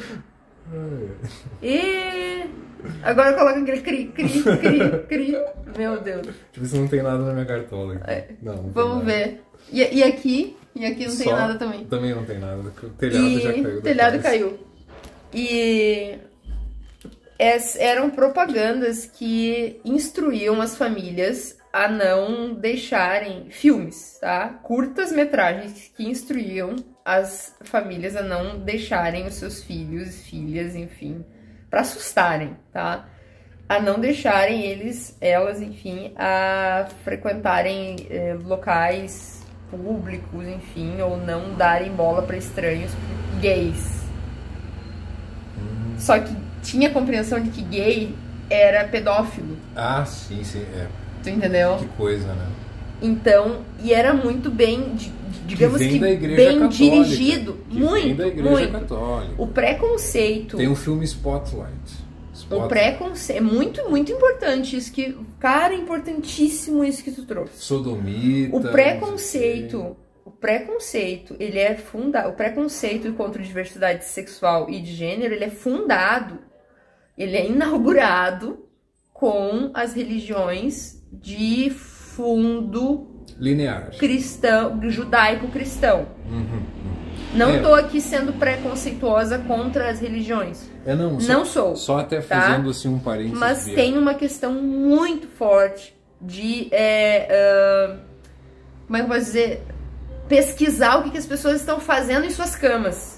E... Agora coloca aquele cri, cri, cri, cri. Meu Deus. Tipo, isso não tem nada na minha cartola aqui. É. Não, não tem Vamos nada. ver. E, e aqui? E aqui não tem Só- nada também. Também não tem nada. O telhado E... já caiu. da telhado casa. caiu. E... es- eram propagandas que instruíam as famílias a não deixarem filmes, tá? Curtas-metragens que instruíam as famílias a não deixarem os seus filhos, filhas, enfim, para assustarem, tá? A não deixarem eles, elas, enfim, a frequentarem eh, locais públicos, enfim, ou não darem bola para estranhos gays. Hum. Só que tinha a compreensão de que gay era pedófilo, Ah, sim, sim. É. tu entendeu? Que coisa, né? Então, e era muito bem, di- digamos que vem que, da igreja bem católica, dirigido, que muito, vem da igreja muito. católica. O preconceito, Tem o filme Spotlight. o Spotlight. preconceito, é muito, muito importante isso que, cara, importantíssimo isso que tu trouxe. Sodomita. O não sei preconceito, o preconceito, ele é fundado, o preconceito contra a diversidade sexual e de gênero, ele é fundado, ele é inaugurado com as religiões de fundo o quê. Linear. cristão, judaico-cristão. Uhum, uhum. Não É. tô aqui sendo preconceituosa contra as religiões, É, não, só, não sou, Só até tá? fazendo assim um parênteses. mas Bia. tem uma questão muito forte de, é, ah, como é que eu posso dizer, pesquisar o que, que as pessoas estão fazendo em suas camas.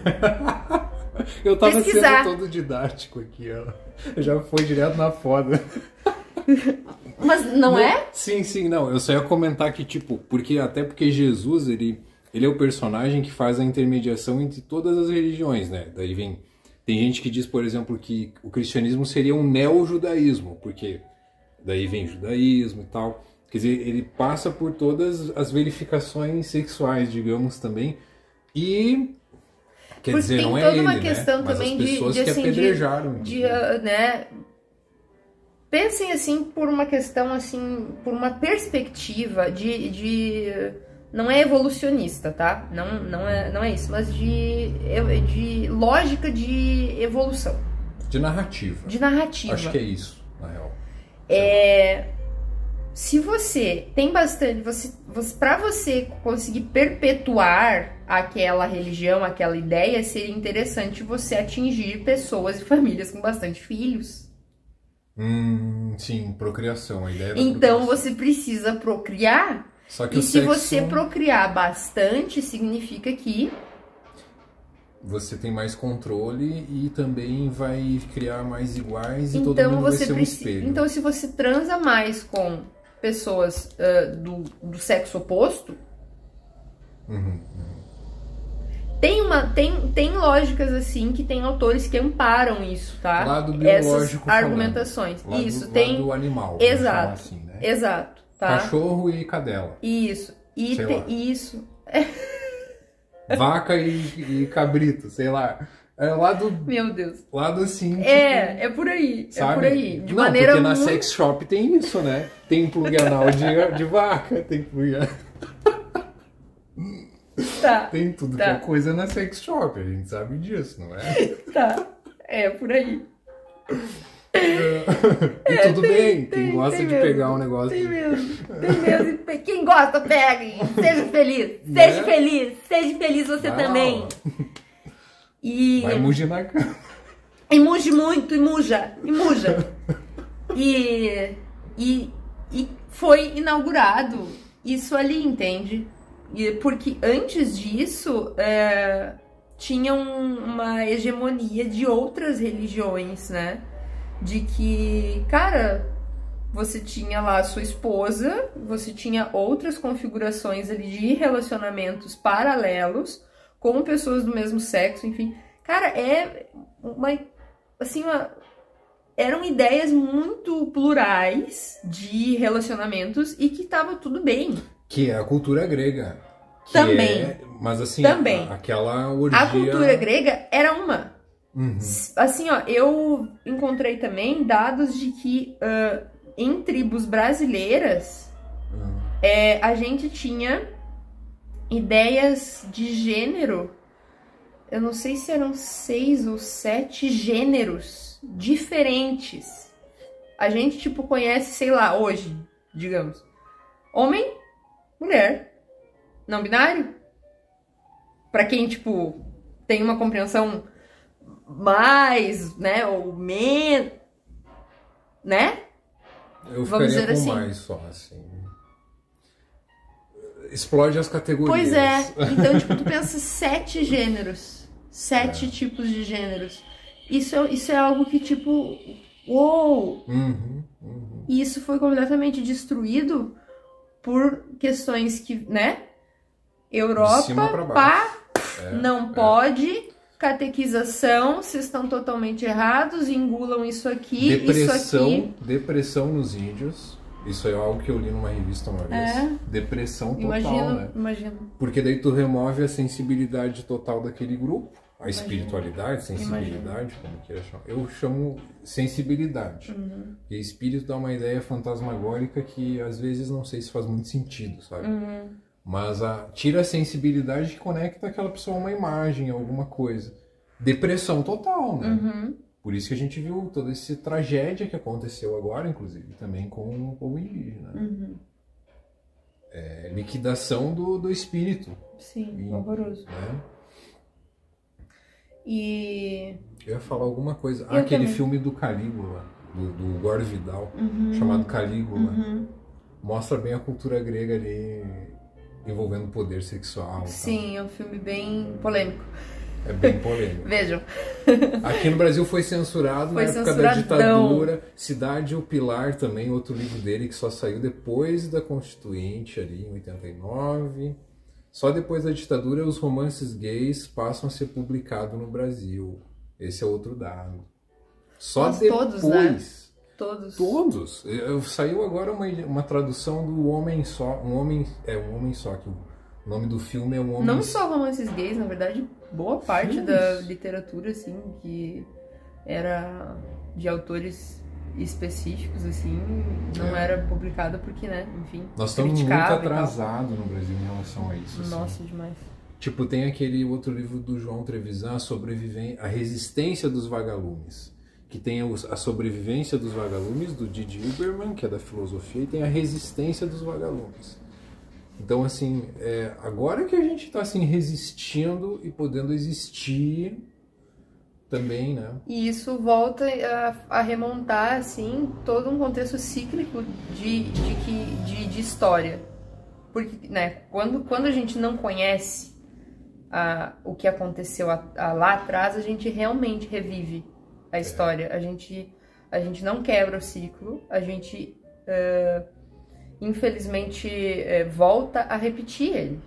Eu tava pesquisar. sendo todo didático aqui, ó. Já foi direto na foda. Mas não é? Sim, sim, não. Eu só ia comentar que, tipo, porque até porque Jesus, ele, ele é o personagem que faz a intermediação entre todas as religiões, né? Daí vem. Tem gente que diz, por exemplo, que o cristianismo seria um neo-judaísmo, porque daí vem judaísmo e tal. Quer dizer, ele passa por todas as verificações sexuais, digamos, também. E. Quer Porque dizer, tem não é toda ele, uma né? questão Mas também as de, pessoas de, que assim, de, apedrejaram. de, né? ah, né? Pensem assim por uma questão assim, por uma perspectiva de, de não é evolucionista, tá? Não, não é, não é isso, mas de, de lógica de evolução, De narrativa. de narrativa. Acho que é isso, na real. É, se você tem bastante, você, você, para você conseguir perpetuar aquela religião, aquela ideia, seria interessante você atingir pessoas e famílias com bastante filhos. Hum, sim, procriação, a ideia da Então procriação. você precisa procriar. Só que E o se sexo, você procriar bastante, significa que você tem mais controle e também vai criar mais iguais e todo então mundo vai você ser um precisa. espelho. Então, se você transa mais com pessoas ah, do, do sexo oposto, Uhum. tem uma tem, tem lógicas assim que tem autores que amparam isso, tá? Lado Essas biológico falando. argumentações. Lado- Isso tem lado animal, vamos chamar exato, assim, né? exato, tá? Cachorro e cadela. Isso e Sei te- lá. isso. Vaca e, e cabrito, sei lá. É lado, Meu Deus. lado assim, tipo, É, é por aí, sabe? é por aí. De Não, maneira porque na muito... sex shop tem isso, né? Tem plug anal de, de vaca, tem plug Tá, tem tudo tá. que é coisa na sex shop, a gente sabe disso, não é? tá. É, por aí. E tudo tem- bem, tem- quem gosta tem de mesmo, pegar um negócio. Tem mesmo, tem mesmo. E quem gosta, pegue. Seja feliz, Né? seja feliz, seja feliz você Vai lá, também. ó. E Vai mugir na cama. E muge muito, e muja, e muja. E, e, e foi inaugurado isso ali, entende? E porque antes disso, é, tinha um, uma hegemonia de outras religiões, né? De que, cara, você tinha lá a sua esposa, você tinha outras configurações ali de relacionamentos paralelos com pessoas do mesmo sexo, enfim. Cara, é uma, assim, uma, eram ideias muito plurais de relacionamentos e que tava tudo bem. Que é a cultura grega. Que Também. É, mas assim, Também. A, aquela orgia... A cultura grega era uma. Uhum. Assim, ó, eu encontrei também dados de que uh, em tribos brasileiras Uhum. é, a gente tinha ideias de gênero. Eu não sei se eram seis ou sete gêneros diferentes. A gente, tipo, conhece, sei lá, hoje, digamos, homem, mulher, não binário. Pra quem, tipo, tem uma compreensão mais, né, ou menos, né? Eu Vamos ficaria dizer com assim. mais só, assim. Explode as categorias. Pois é. Então, tipo, tu pensa sete gêneros. Sete é. tipos de gêneros. Isso é, isso é algo que, tipo, uou! Uhum, uhum. E isso foi completamente destruído por questões que, né? Europa, pá, é, não é. pode, catequização, vocês estão totalmente errados, engulam isso aqui, depressão, isso aqui. Depressão nos índios. Isso é algo que eu li numa revista uma vez. É. Depressão total, imagino, né? Imagino. Porque daí tu remove a sensibilidade total daquele grupo, a imagino. espiritualidade, sensibilidade, imagino. como queira chamar. Eu chamo sensibilidade. Uhum. E espírito dá uma ideia fantasmagórica que às vezes não sei se faz muito sentido, sabe? Uhum. Mas a, tira a sensibilidade e conecta aquela pessoa a uma imagem, a alguma coisa. Depressão total, né? Uhum. Por isso que a gente viu toda essa tragédia que aconteceu agora, inclusive, também com o povo indígena. Uhum. É, liquidação do, do espírito. Sim, e, horroroso. Né? E... Eu ia falar alguma coisa. Ah, Eu aquele também. filme do Calígula, do, do Gore Vidal, uhum. chamado Calígula. Uhum. Mostra bem a cultura grega ali, envolvendo poder sexual. Sim, tá? é um filme bem polêmico. É bem polêmico. Vejam. Aqui no Brasil foi censurado foi na época da censuradão. ditadura. Cidade o Pilar também, outro livro dele que só saiu depois da Constituinte, ali em oitenta e nove. Só depois da ditadura os romances gays passam a ser publicados no Brasil. Esse é outro dado. Só Nossa, depois. Todos, né? Todos. Todos. Eu, saiu agora uma, uma tradução do Homem Só. Um Homem. É um Homem Só, que o nome do filme é Um Homem Não só romances gays, na verdade, boa parte Sim. da literatura, assim, que era de autores específicos, assim, não é. era publicada porque, né, enfim, nós estamos muito atrasados no Brasil em relação a isso. Assim. Nossa, demais. Tipo, tem aquele outro livro do João Trevisan, a, sobrevivência, a resistência dos vagalumes, que tem a sobrevivência dos vagalumes, do Didi Huberman, que é da filosofia, e tem a resistência dos vagalumes. Então, assim, é, agora que a gente está assim, resistindo e podendo existir também, né? E isso volta a, a remontar, assim, todo um contexto cíclico de, de, que, de, de história. Porque, né, quando, quando a gente não conhece a, o que aconteceu a, a, lá atrás, a gente realmente revive a história. É. A gente, a gente não quebra o ciclo, a gente... Uh, infelizmente, é, volta a repetir ele.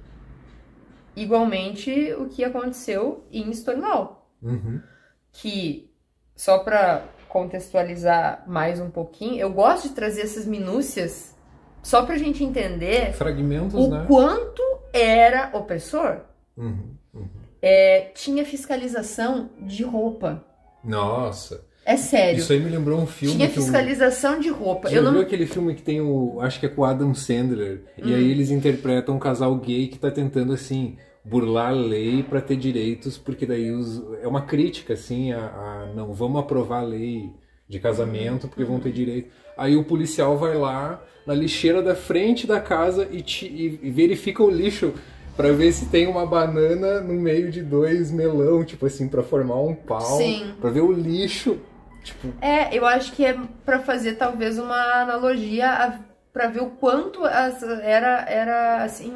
Igualmente o que aconteceu em Stonewall. Uhum. Que, só para contextualizar mais um pouquinho, eu gosto de trazer essas minúcias só pra gente entender fragmentos, o né? quanto era opressor. Uhum. Uhum. É, tinha fiscalização de roupa. Nossa... É sério. Isso aí me lembrou um filme... Tinha fiscalização eu... de roupa. Já eu não... viu aquele filme que tem o... Acho que é com o Adam Sandler. Hum. E aí eles interpretam um casal gay que tá tentando, assim, burlar a lei pra ter direitos, porque daí os... é uma crítica, assim, a, a... Não, vamos aprovar a lei de casamento porque hum. vão ter direito. Aí o policial vai lá na lixeira da frente da casa e, te... e verifica o lixo. pra ver se tem uma banana no meio de dois melão, tipo assim, pra formar um pau. Sim. Pra ver o lixo, tipo... É, eu acho que é pra fazer talvez uma analogia a, pra ver o quanto as, era, era, assim...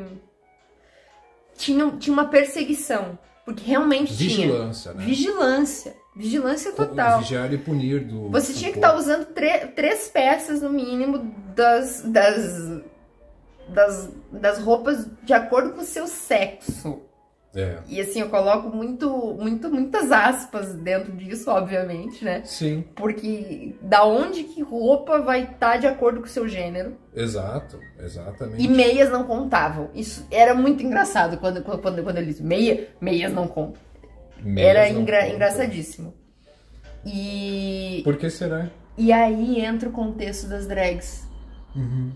Tinha, tinha uma perseguição. Porque realmente Vigilância, tinha. né? Vigilância. Vigilância total. Vigiar e punir do... Você do tinha que povo. estar usando três peças, no mínimo, das, das, das, das roupas de acordo com o seu sexo. É. E assim, eu coloco muito, muito, muitas aspas dentro disso, obviamente, né? Sim. Porque da onde que roupa vai estar de acordo com o seu gênero? Exato, exatamente. E meias não contavam. Isso era muito engraçado quando, quando, quando eu disse meia, meias não contam. Meias Era não engra, contam. engraçadíssimo. E... Por que será? E aí entra o contexto das drags. Uhum.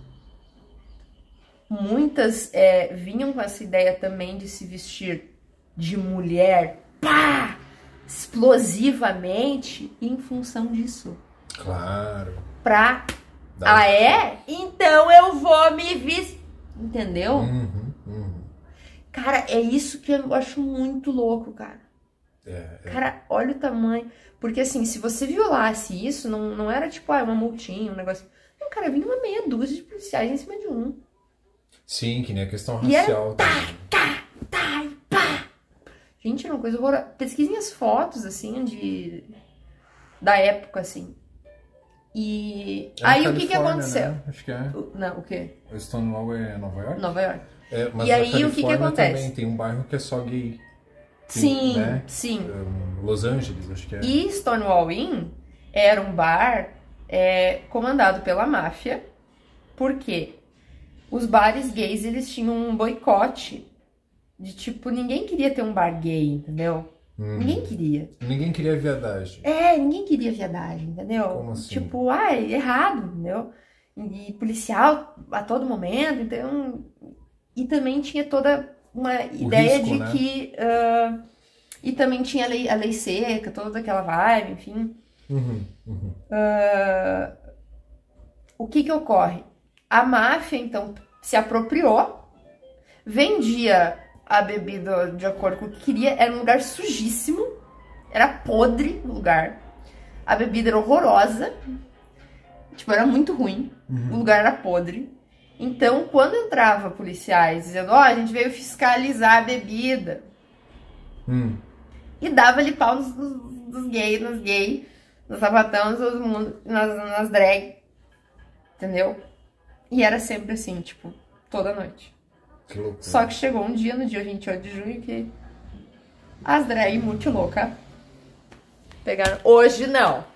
Muitas é, vinham com essa ideia também de se vestir de mulher, pá, explosivamente, em função disso. Claro. Pra... Dá. Ah, é? Então eu vou me vestir... Entendeu? Uhum, uhum. Cara, é isso que eu acho muito louco, cara. É, é. Cara, olha o tamanho. Porque assim, se você violasse isso, não, não era tipo, ah, uma multinha, um negócio. Não, cara, vinha uma meia dúzia de policiais em cima de um. Sim, que nem a questão E era racial. tá, também. tá, tá e pá. Gente, era uma coisa horrorosa. Pesquisem as fotos, assim, de... da época, assim. E É na aí o que que Califórnia, aconteceu? né? Acho que é. O- Não, o quê? O Stonewall é Nova York? Nova York. É, mas E na aí, o que que Califórnia acontece? também tem um bairro que é só gay. Tem, Sim, né? sim. Um, Los Angeles, acho que é. E Stonewall Inn era um bar é, comandado pela máfia. Por quê? Os bares gays, eles tinham um boicote de tipo, ninguém queria ter um bar gay, entendeu? Hum. Ninguém queria. Ninguém queria viadagem. É, ninguém queria viadagem, entendeu? Como assim? Tipo, ah, é errado, entendeu? E, e policial a todo momento, então... E também tinha toda uma ideia risco, de né? que... ah, e também tinha a lei, a lei seca, toda aquela vibe, enfim. Uhum, uhum. Ah, o que que ocorre? A máfia, então, se apropriou, vendia a bebida de acordo com o que queria, era um lugar sujíssimo, era podre o lugar, a bebida era horrorosa, tipo, era muito ruim, Uhum. o lugar era podre. Então, quando entrava policiais dizendo, ó, a gente veio fiscalizar a bebida, Hum. e dava-lhe pau nos, nos, nos gays, nos gays, nos sapatão, nos todo mundo, nas, nas drag, entendeu? E era sempre assim, tipo, toda noite. Que loucura. Só que chegou um dia, no dia vinte e oito de junho, que as drag muito louca pegaram, hoje não,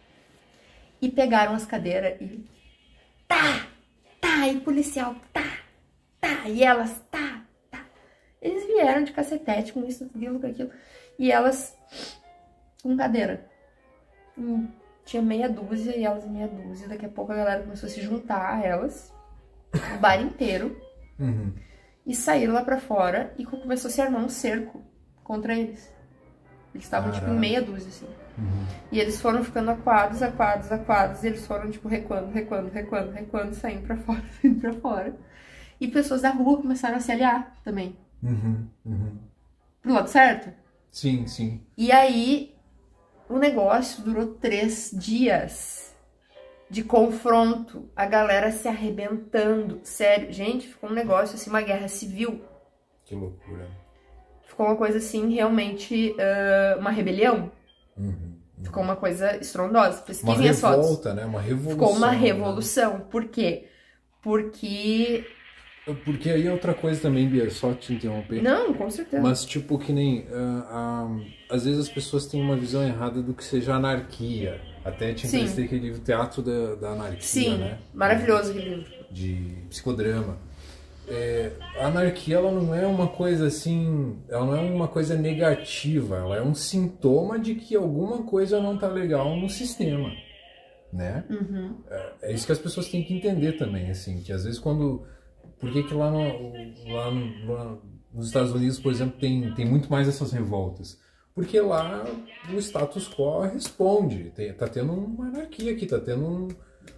e pegaram as cadeiras e tá, tá, e policial, tá, tá, e elas, tá, tá. Eles vieram de cacetete com isso, aquilo, com aquilo, e elas com cadeira. Hum, tinha meia dúzia e elas meia dúzia, daqui a pouco a galera começou a se juntar a elas, o bar inteiro, Uhum. e saíram lá pra fora e começou a se armar um cerco contra eles. Eles estavam, tipo, em Caraca. meia dúzia, assim. Uhum. E eles foram ficando aquados, aquados, aquados, e eles foram, tipo, recuando, recuando, recuando, recuando, saindo pra fora, saindo pra fora. E pessoas da rua começaram a se aliar também. Uhum. Uhum. Pro lado certo. Sim, sim. E aí, o negócio durou três dias de confronto. A galera se arrebentando. Sério, gente, ficou um negócio, assim, uma guerra civil. Que loucura. Ficou uma coisa assim, realmente, ah, uma rebelião. Uhum. Ficou uma coisa estrondosa. Uma Pesquisem as fotos. revolta, né? Uma revolução. Ficou uma né? revolução. Por quê? Porque... Porque aí é outra coisa também, Bia, só te interromper. Não, com certeza. Mas, tipo, que nem... ah, ah, às vezes as pessoas têm uma visão errada do que seja anarquia. Até tinha Sim. que aquele livro Teatro da, da Anarquia, Sim, né? maravilhoso aquele livro. De psicodrama. É, a anarquia, ela não é uma coisa assim... Ela não é uma coisa negativa. Ela é um sintoma de que alguma coisa não tá legal no sistema, né? Uhum. É, é isso que as pessoas têm que entender também, assim. Que às vezes quando... Por que que lá, no, lá, no, lá nos Estados Unidos, por exemplo, tem, tem muito mais essas revoltas? Porque lá o status quo responde. Tem, tá tendo uma anarquia aqui, tá tendo um,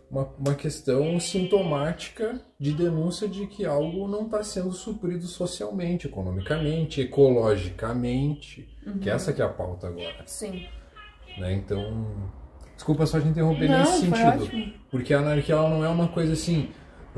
uma, uma questão sintomática de denúncia de que algo não está sendo suprido socialmente, economicamente, ecologicamente, uhum. que essa que é a pauta agora. Sim. Né? Então, desculpa só te interromper não, nesse sentido, porque a anarquia ela não é uma coisa assim...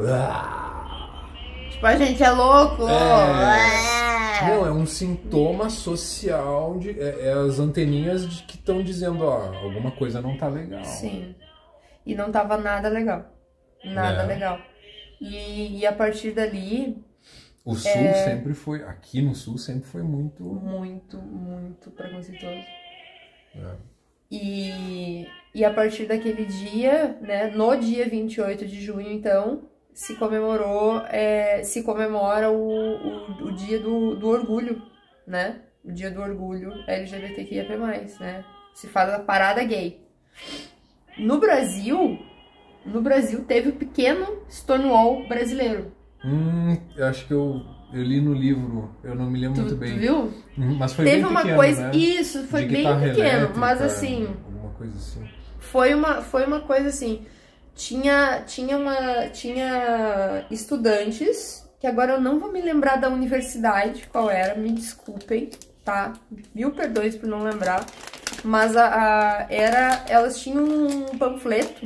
Tipo, a gente é louco! É... Não, é um sintoma social, de, é, é as anteninhas de, que estão dizendo, ó, alguma coisa não tá legal. Sim. E não tava nada legal. Nada é. legal. E, e a partir dali... O Sul é... sempre foi, aqui no Sul sempre foi muito... Muito, muito preconceituoso. É. E, e a partir daquele dia, né, no dia vinte e oito de junho, então, se comemorou, é, se comemora o, o, o dia do, do orgulho, né? O dia do orgulho L G B T Q I A P mais, né? Se faz a parada gay. No Brasil, no Brasil teve o pequeno Stonewall brasileiro. Hum, eu acho que eu, eu li no livro, eu não me lembro tu, muito bem. Tu viu? Mas foi teve bem uma pequeno, coisa, né? isso, foi De bem pequeno, elétrica, mas assim, alguma coisa assim. Foi uma, foi uma coisa assim, tinha, tinha, uma, tinha estudantes, que agora eu não vou me lembrar da universidade, qual era, me desculpem, tá? Mil perdões por não lembrar, mas a, a, era, elas tinham um panfleto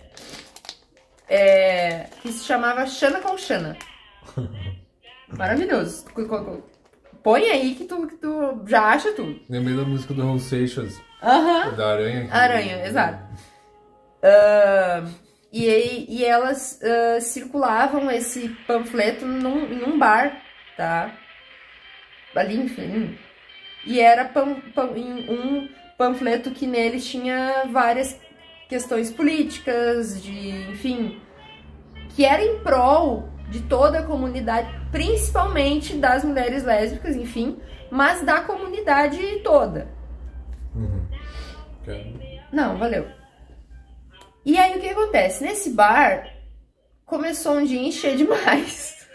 é, que se chamava Xana com Xana. Maravilhoso. Põe aí que tu, que tu já acha tudo. Lembrei da música do Raul Seixas. Aham. Da Aranha. Aranha, exato. Uh, e, e elas uh, circulavam esse panfleto num, em um bar, tá? Ali, enfim. E era pam, pam, um panfleto que nele tinha várias questões políticas, de, enfim, que era em prol de toda a comunidade, principalmente das mulheres lésbicas, enfim, mas da comunidade toda. Uhum. Okay. Não, valeu. E aí o que acontece? Nesse bar começou um dia a encher demais.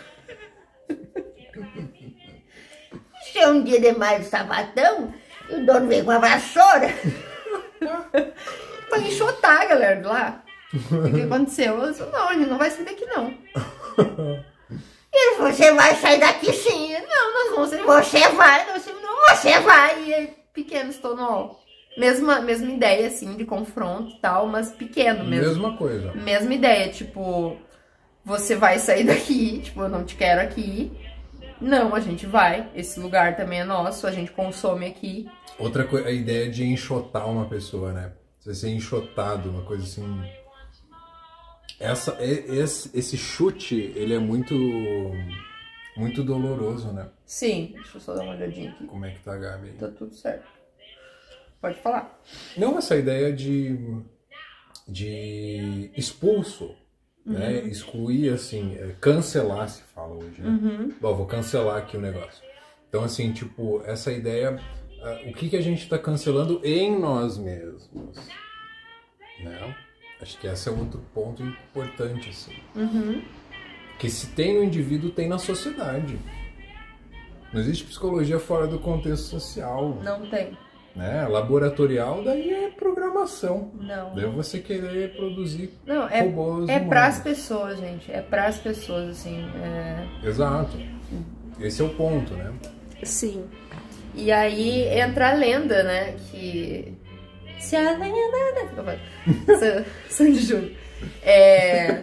Encheu um dia demais o sapatão e o dono veio com uma vassoura pra enxotar a galera de lá. O que aconteceu? Eu disse, não, a gente não vai sair daqui não. E ele falou, você vai sair daqui sim. Não, nós vamos sair. Você vai, não, você vai. E aí, pequeno Stonewall. Mesma, mesma ideia, assim, de confronto e tal, mas pequeno mesmo. Mesma coisa. Mesma ideia, tipo, você vai sair daqui, tipo, eu não te quero aqui. Não, a gente vai. Esse lugar também é nosso, a gente consome aqui. Outra coisa, a ideia de enxotar uma pessoa, né? Você ser enxotado, uma coisa assim... Essa, esse, esse chute, ele é muito, muito doloroso, né? Sim, deixa eu só dar uma olhadinha aqui. Como é que tá, Gabi? Tá tudo certo. Pode falar. Não, essa ideia de, de expulso, uhum. né? Excluir, assim, cancelar, se fala hoje, né? Uhum. Bom, vou cancelar aqui o negócio. Então, assim, tipo, essa ideia, uh, o que, que a gente tá cancelando em nós mesmos, né? Acho que esse é outro ponto importante, assim. Uhum. Que se tem no indivíduo, tem na sociedade. Não existe psicologia fora do contexto social. Não tem. Né? Laboratorial, daí é programação. Não. Daí você querer produzir Não, é, robôs é humanos. pras pessoas, gente. É pras pessoas, assim. É... Exato. Esse é o ponto, né? Sim. E aí entra a lenda, né? Que... Se a lenda... Sandy Júnior. É...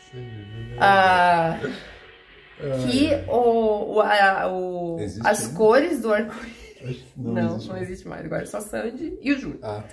a... Que o, o, a, o, as ainda? Cores do arco-íris... Não, não, existe, não existe mais. Agora é só Sandy e o Júnior. Ah, tá.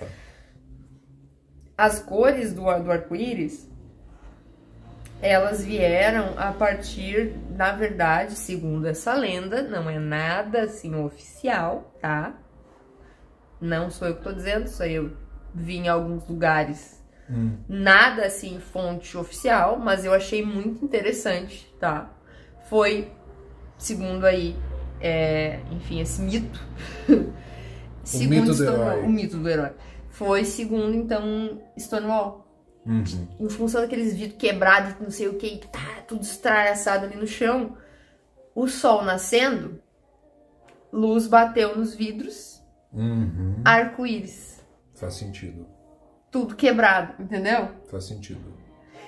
As cores do, do arco-íris, elas vieram a partir, na verdade, segundo essa lenda, não é nada assim oficial, tá? Não sou eu que tô dizendo, isso aí eu vi em alguns lugares. Hum. Nada assim, fonte oficial, mas eu achei muito interessante, tá? Foi, segundo aí, é, enfim, esse mito. O mito do herói. O mito do herói. Foi, segundo, então, Stonewall. Uhum. Em função daqueles vidros quebrados, não sei o que, tá tudo estralhaçado ali no chão. O sol nascendo, luz bateu nos vidros. Uhum. Arco-íris. Faz sentido. Tudo quebrado, entendeu? Faz sentido.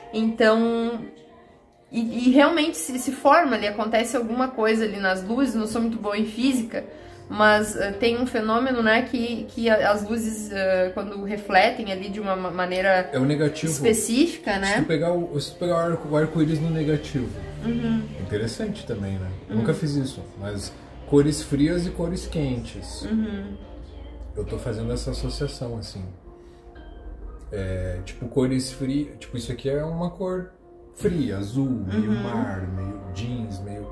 Então, e, e realmente se, se forma ali, acontece alguma coisa ali nas luzes, não sou muito boa em física, mas uh, tem um fenômeno, né, que, que as luzes, uh, quando refletem ali de uma maneira é o negativo. específica, né? Se tu pegar o, se tu pegar o arco- o arco-íris no negativo, Uhum. interessante também, né? Uhum. Nunca fiz isso, mas cores frias e cores quentes. Uhum. Eu tô fazendo essa associação, assim. É, tipo, cores frias. Tipo, isso aqui é uma cor fria, azul, meio Uhum. mar, meio jeans, meio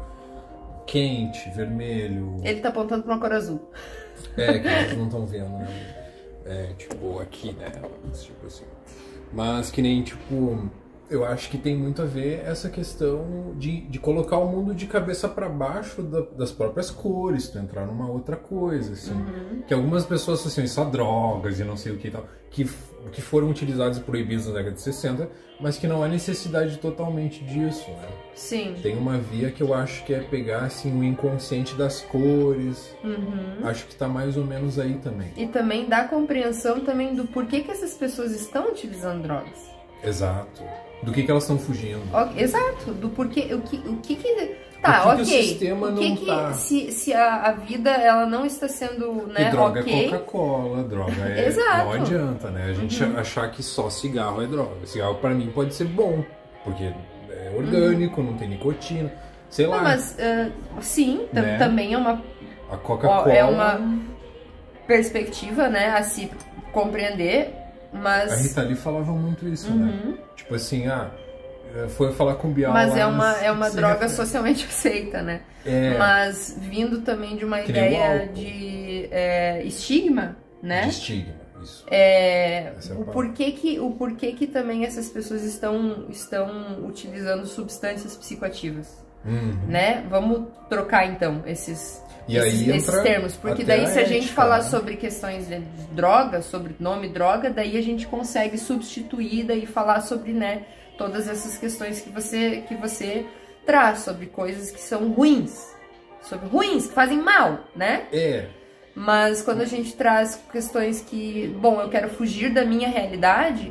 quente, vermelho. Ele tá apontando pra uma cor azul. É, que vocês não estão vendo, né? É, tipo, aqui, né? Tipo assim. Mas que nem, tipo, eu acho que tem muito a ver essa questão de, de colocar o mundo de cabeça para baixo da, das próprias cores, tu entrar numa outra coisa, assim. Uhum. Que algumas pessoas associam só drogas e não sei o que e tal, que, que foram utilizados e proibidos na década de sessenta, mas que não há necessidade totalmente disso, né? Sim. Tem uma via que eu acho que é pegar, assim, o inconsciente das cores. Uhum. Acho que tá mais ou menos aí também. E também dá compreensão também do porquê que essas pessoas estão utilizando drogas. Exato. Do que, que elas estão fugindo. O- Exato, do porquê, o que, o que que... Tá, que que o ok. sistema o que não que, tá? se, se a, a vida, ela não está sendo, né, E droga ok... é Coca-Cola, droga é... Exato. Não adianta, né? A gente Uhum. achar que só cigarro é droga. Cigarro pra mim pode ser bom, porque é orgânico, não tem nicotina, sei lá. Não, mas, ah, sim, tam- Né? também é uma, A Coca-Cola... é uma perspectiva, né, a se compreender, mas... A Rita Lee falava muito isso, Uhum. né? Tipo assim, ah, foi falar com o Bial Mas lá, é uma, é uma se droga refere- socialmente aceita, né? É. Mas vindo também de uma Que nem o ideia álcool. de é, estigma, né? De estigma, isso. É, Essa é a o, palavra. porquê que, o porquê que também essas pessoas estão, estão utilizando substâncias psicoativas, Uhum. né? Vamos trocar então esses, E aí esses, entra esses termos, porque até daí a se a gente ética, falar né? sobre questões de droga, sobre nome droga, daí a gente consegue substituir, daí falar sobre, né, todas essas questões que você, que você traz, sobre coisas que são ruins, sobre ruins, que fazem mal, né? É. Mas quando a gente traz questões que, bom, eu quero fugir da minha realidade,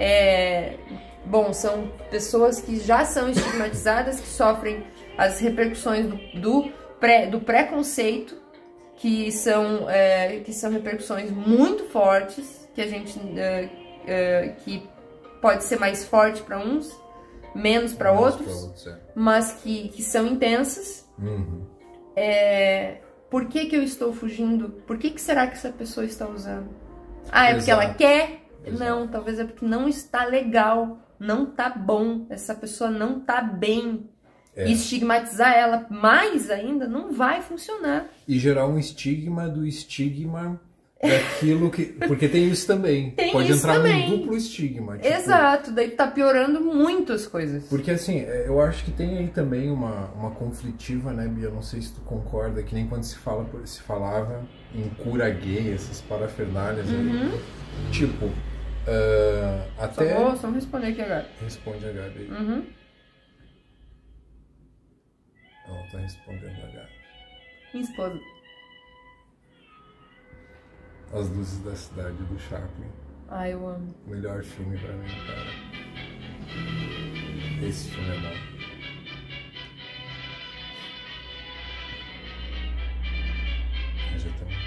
é, bom, são pessoas que já são estigmatizadas, que sofrem as repercussões do, do, pré, do preconceito, que são, é, que são repercussões muito fortes, que a gente, é, é, que pode ser mais forte para uns, menos para Menos outros, pra outros, é. mas que, que são intensas. Uhum. É, por que que eu estou fugindo? Por que que será que essa pessoa está usando? Ah, é porque Exato. ela quer? Exato. Não, talvez é porque não está legal, não tá bom, essa pessoa não tá bem. É. E estigmatizar ela mais ainda não vai funcionar. E gerar um estigma do estigma daquilo que... Porque tem isso também. Tem Pode isso entrar também. num duplo estigma. Tipo, Exato, daí tá piorando muito as coisas. Porque assim, é, eu acho que tem aí também uma, uma conflitiva, né, Bia? Não sei se tu concorda, que nem quando se, fala, se falava em cura gay, essas parafernálias Uhum. aí. Tipo, ah, Só até... vou, só vou responder aqui agora. Responde a Gabi aí. Uhum. Ela tá respondendo a Gabi. Minha esposa. As Luzes da Cidade, do Chaplin. Ai, eu amo. Melhor filme pra mim, cara. Esse filme é bom. Eu já tô...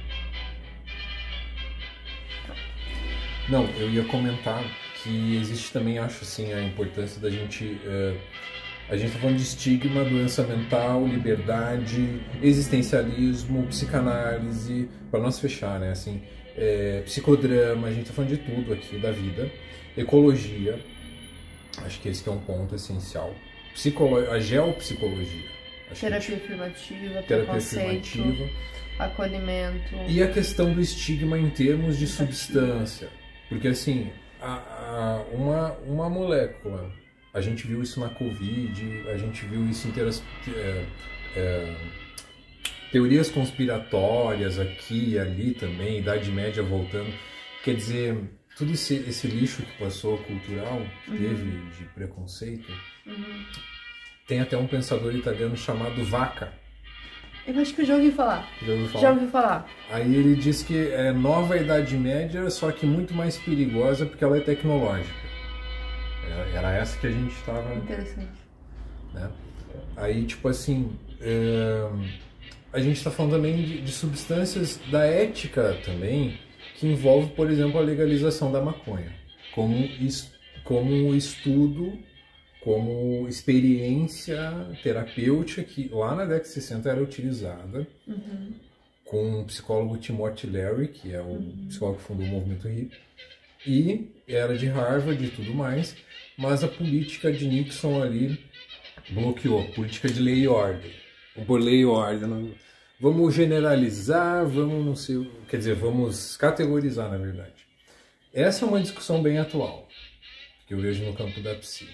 Não, eu ia comentar que existe também, acho assim, a importância da gente... eh, a gente tá falando de estigma, doença mental, liberdade, existencialismo, psicanálise, para nós fechar, né? Assim, é, psicodrama, a gente tá falando de tudo aqui da vida. Ecologia, acho que esse que é um ponto essencial. Psicolo... A geopsicologia. Acho que a gente- Terapia afirmativa, terapia preconceito, afirmativa. acolhimento. E a questão do estigma em termos de substância. Porque, assim, a, a- uma, uma molécula, a gente viu isso na Covid, a gente viu isso em teras- é, é, teorias conspiratórias aqui e ali também, Idade Média voltando. Quer dizer, todo esse, esse lixo que passou cultural, que Uhum. teve de preconceito, Uhum. tem até um pensador italiano chamado Vaca. Eu acho que eu já ouvi falar. Já ouviu falar? Já ouvi falar. Aí ele diz que é nova Idade Média, só que muito mais perigosa porque ela é tecnológica. Era essa que a gente estava... Interessante. Né? Aí, tipo assim, é, a gente está falando também de, de substâncias da ética também, que envolve, por exemplo, a legalização da maconha, como, is, como estudo, como experiência terapêutica que lá na década de sessenta era utilizada, uhum. com o psicólogo Timothy Leary, que é o uhum. psicólogo que fundou o movimento hippie, e era de Harvard e tudo mais, mas a política de Nixon ali bloqueou, política de lei e ordem. Por lei e ordem, não... vamos generalizar, vamos não sei, quer dizer, vamos categorizar, na verdade. Essa é uma discussão bem atual, que eu vejo no campo da psi.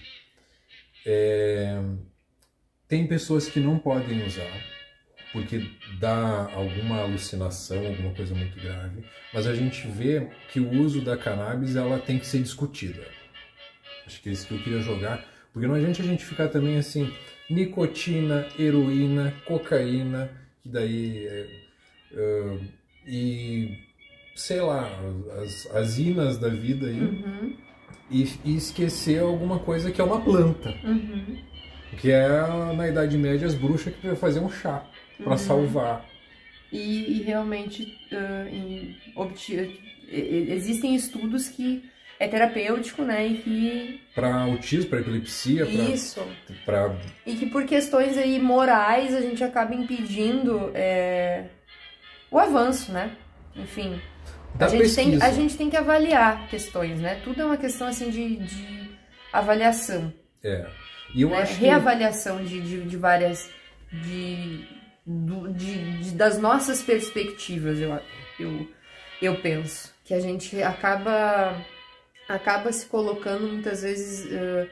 É... Tem pessoas que não podem usar, porque dá alguma alucinação, alguma coisa muito grave, mas a gente vê que o uso da cannabis ela tem que ser discutida. Acho que é isso que eu queria jogar, porque não adianta a gente ficar também assim, nicotina, heroína, cocaína, que daí é, é, e sei lá, as, as inas da vida aí, uhum. e, e esquecer alguma coisa que é uma planta, uhum. que é na Idade Média as bruxas que faziam um chá para uhum. salvar. E, e realmente uh, em, obti- existem estudos que é terapêutico, né, e que... Para autismo, para epilepsia, pra, isso. Pra... E que por questões aí morais a gente acaba impedindo é, o avanço, né? Enfim, a gente, tem, a gente tem que avaliar questões, né? Tudo é uma questão assim de, de avaliação. É. E eu né? acho Reavaliação que... de, de, de várias... De, do, de, de, das nossas perspectivas, eu, eu, eu penso. Que a gente acaba... acaba se colocando muitas vezes uh,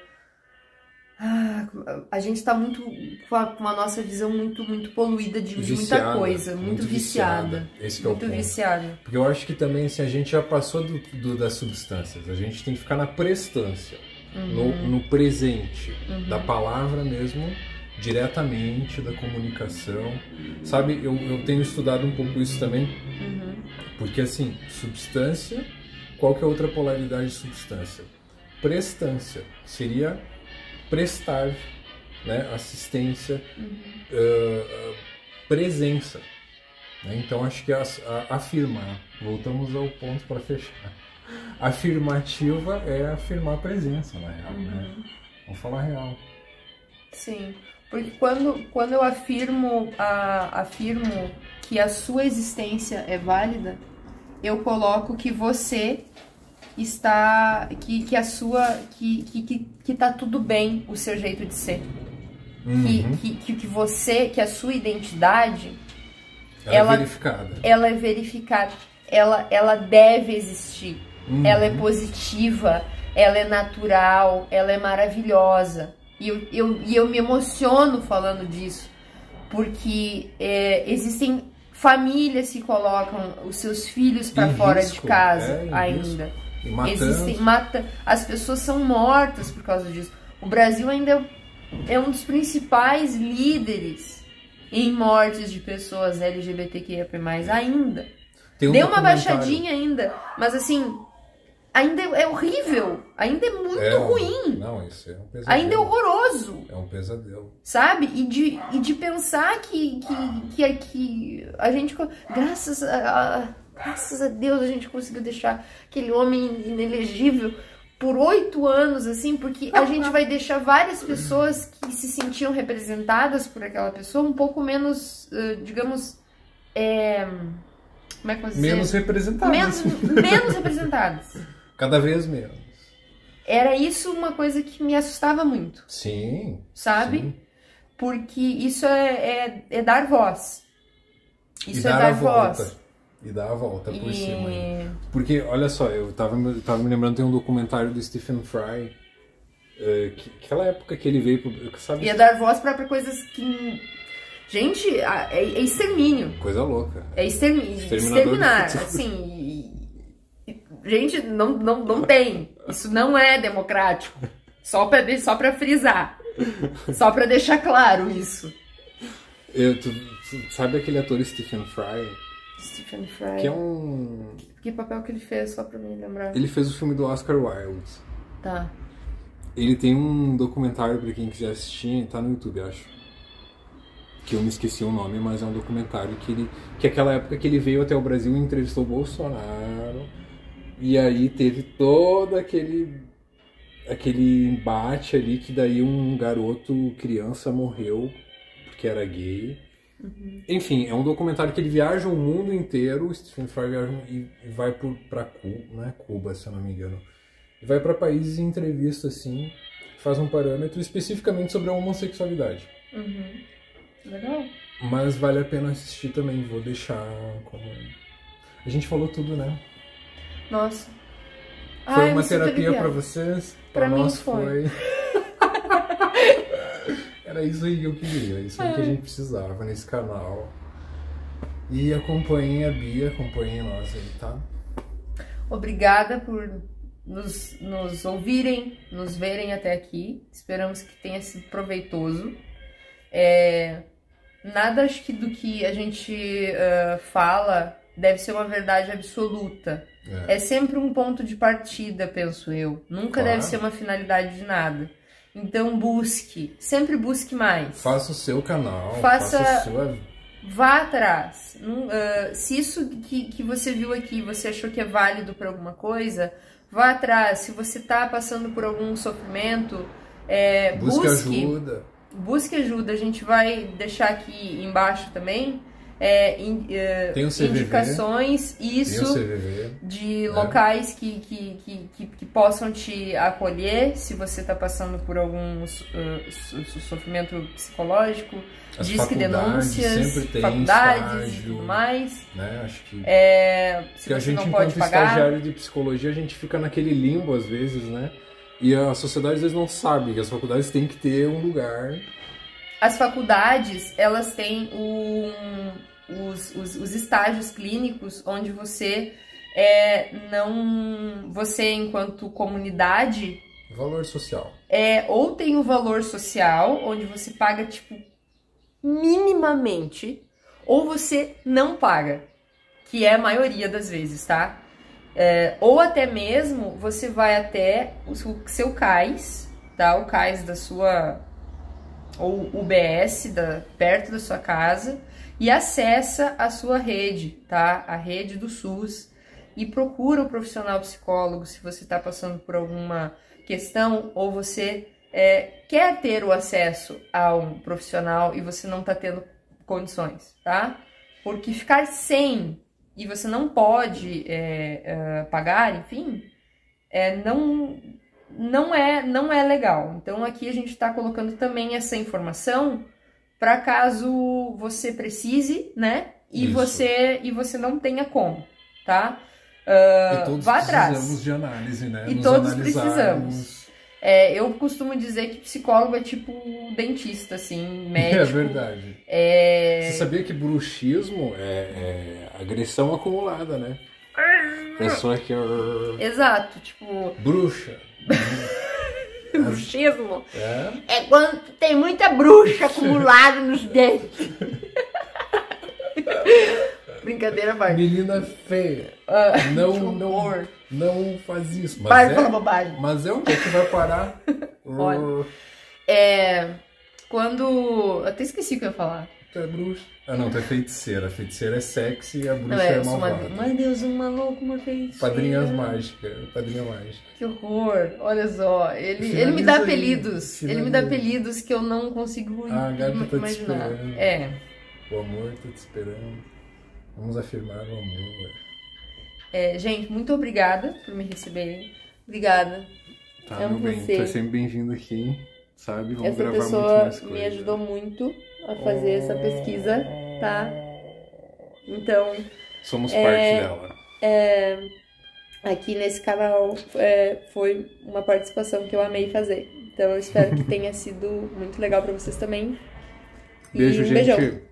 uh, a gente está muito com a, com a nossa visão muito muito poluída de, de muita coisa, muito, muito viciada, viciada. Esse que muito é o ponto. Viciada. Porque eu acho que também assim, a gente já passou do, do, das substâncias, a gente tem que ficar na prestância, uhum. no, no presente, uhum. da palavra mesmo, diretamente, da comunicação, sabe, eu, eu tenho estudado um pouco isso também, uhum. porque assim, substância. Qual que é a outra polaridade de substância? Prestância, seria prestar, né? Assistência, uhum. uh, presença. Né? Então acho que a, a, afirmar, voltamos ao ponto para fechar. Afirmativa é afirmar presença, na real. Uhum. Né? Vamos falar real. Sim, porque quando, quando eu afirmo, a, afirmo que a sua existência é válida, eu coloco que você está, que, que a sua, que, que, que, que tá tudo bem o seu jeito de ser. Uhum. Que, que, que você, que a sua identidade, ela, ela é verificada. Ela é verificada. Ela, ela deve existir. Uhum. Ela é positiva, ela é natural, ela é maravilhosa. E eu, eu, e eu me emociono falando disso, porque é, existem famílias que colocam os seus filhos para fora risco, de casa é, ainda. E matando. Existem, mata, as pessoas são mortas por causa disso. O Brasil ainda é um dos principais líderes em mortes de pessoas L G B T Q I A P mais, ainda. Um Deu uma baixadinha ainda, mas assim, ainda é horrível, ainda é muito é, ruim. Não, isso é um pesadelo. Ainda é horroroso. É um pesadelo. Sabe? E de, e de pensar que, que, que, que a gente, graças a, a, graças a Deus, a gente conseguiu deixar aquele homem inelegível por oito anos, assim, porque a gente vai deixar várias pessoas que se sentiam representadas por aquela pessoa um pouco menos, uh, digamos, é, como é que eu vou dizer? Menos representadas. Menos, menos representadas. Cada vez menos. Era isso uma coisa que me assustava muito. Sim. Sabe? Sim. Porque isso é, é, é dar voz. Isso e é dar, dar a voz. Volta. E dar a volta por e... cima. Hein? Porque, olha só, eu tava, eu tava me lembrando, tem um documentário do Stephen Fry, uh, que, aquela época que ele veio pro... Sabe, ia dar voz pra, pra coisas que... Gente, é, é extermínio. Coisa louca. É extermínio. Exterminar, assim... E, gente, não, não, não tem. Isso não é democrático. Só pra, só pra frisar. Só pra deixar claro isso. Eu, tu, tu, sabe aquele ator Stephen Fry? Stephen Fry. Que é um... Que papel que ele fez, só pra me lembrar? Ele fez o filme do Oscar Wilde. Tá. Ele tem um documentário pra quem quiser assistir, tá no YouTube, acho. Que eu me esqueci o nome, mas é um documentário que ele... Que é aquela época que ele veio até o Brasil e entrevistou o Bolsonaro. E aí teve todo aquele... Aquele embate ali que daí um garoto, criança, morreu porque era gay. Uhum. Enfim, é um documentário que ele viaja o mundo inteiro, o Stephen Fry viaja e vai por, pra Cuba, não é Cuba, se eu não me engano. E vai pra países e entrevista, assim, faz um parâmetro especificamente sobre a homossexualidade. Uhum. Legal. Mas vale a pena assistir também, vou deixar como... A gente falou tudo, né? Nossa. Foi Ai, uma terapia pra vocês? Pra, pra nós mim foi. foi. Era isso aí que eu queria, isso aí que a gente precisava nesse canal. E acompanhem a Bia, acompanhem nós aí, tá? Obrigada por nos, nos ouvirem, nos verem até aqui. Esperamos que tenha sido proveitoso. É, nada acho que do que a gente uh, fala deve ser uma verdade absoluta. É. é sempre um ponto de partida, penso eu. Nunca claro. Deve ser uma finalidade de nada. Então busque, sempre busque mais. Faça o seu canal, faça, faça a sua... Vá atrás. Uh, se isso que, que você viu aqui, você achou que é válido para alguma coisa, vá atrás. Se você está passando por algum sofrimento, é, busque, busque ajuda. Busque ajuda. A gente vai deixar aqui embaixo também. É, in, uh, Tem o C V V, indicações isso Tem o C V V, de né? locais que, que, que, que, que possam te acolher se você está passando por algum uh, sofrimento psicológico. As Disque denúncias, sempre tem faculdades estágio, e tudo mais. Né? Acho que, é, se que a você gente, não enquanto pode pagar, estagiário de psicologia, a gente fica naquele limbo às vezes, né? E a sociedade às vezes não sabe que as faculdades têm que ter um lugar. As faculdades, elas têm um, os, os, os estágios clínicos onde você é, não, você enquanto comunidade, valor social. É, ou tem o valor social, onde você paga tipo minimamente, ou você não paga, que é a maioria das vezes, tá? É, ou até mesmo você vai até o seu cais, tá? O cais da sua, ou U B S da, perto da sua casa, e acessa a sua rede, tá? A rede do SUS, e procura o profissional psicólogo se você está passando por alguma questão, ou você é, quer ter o acesso a um profissional e você não está tendo condições, tá? Porque ficar sem e você não pode é, é, pagar, enfim, é, não, não, é, não é legal. Então aqui a gente está colocando também essa informação para caso você precise, né? E você, e você não tenha como, tá? Uh, e todos vá precisamos atrás. de análise, né? E Nos todos analisarmos. precisamos. É, eu costumo dizer que psicólogo é tipo dentista, assim, médico. É verdade. É... Você sabia que bruxismo é, é agressão acumulada, né? Pessoa que... Exato, tipo... Bruxa. Bruxismo é? é quando tem muita bruxa acumulada nos dentes. Brincadeira, vai. Menina feia. Ah, não, que horror. não, não faz isso. Mas Para de é, falar bobagem. Mas é o que é que vai parar? Olha, é... Quando... Eu até esqueci o que eu ia falar. Tu é bruxa. Ah, não, tu é feiticeira. A feiticeira é sexy e a bruxa não, é, é malvada. Uma... Meu Deus, um maluco, uma feiticeira. Padrinhas mágicas. Padrinha mágica. Que horror. Olha só. Ele, Finaliza ele me dá aí. apelidos. Finaliza. Ele me dá apelidos que eu não consigo ah, a gata tá imaginar. te esperando. É. O amor tá te esperando. Vamos afirmar o amor. É, gente, muito obrigada por me receberem. Obrigada. Tá, Amo meu bem. você. Tu é sempre bem-vindo aqui, sabe? Vamos essa gravar pessoa muito mais coisa. me ajudou muito a fazer essa pesquisa, tá? Então... Somos é, parte dela. É, aqui nesse canal é, foi uma participação que eu amei fazer. Então eu espero que tenha sido muito legal pra vocês também. Beijo, e um gente. beijão.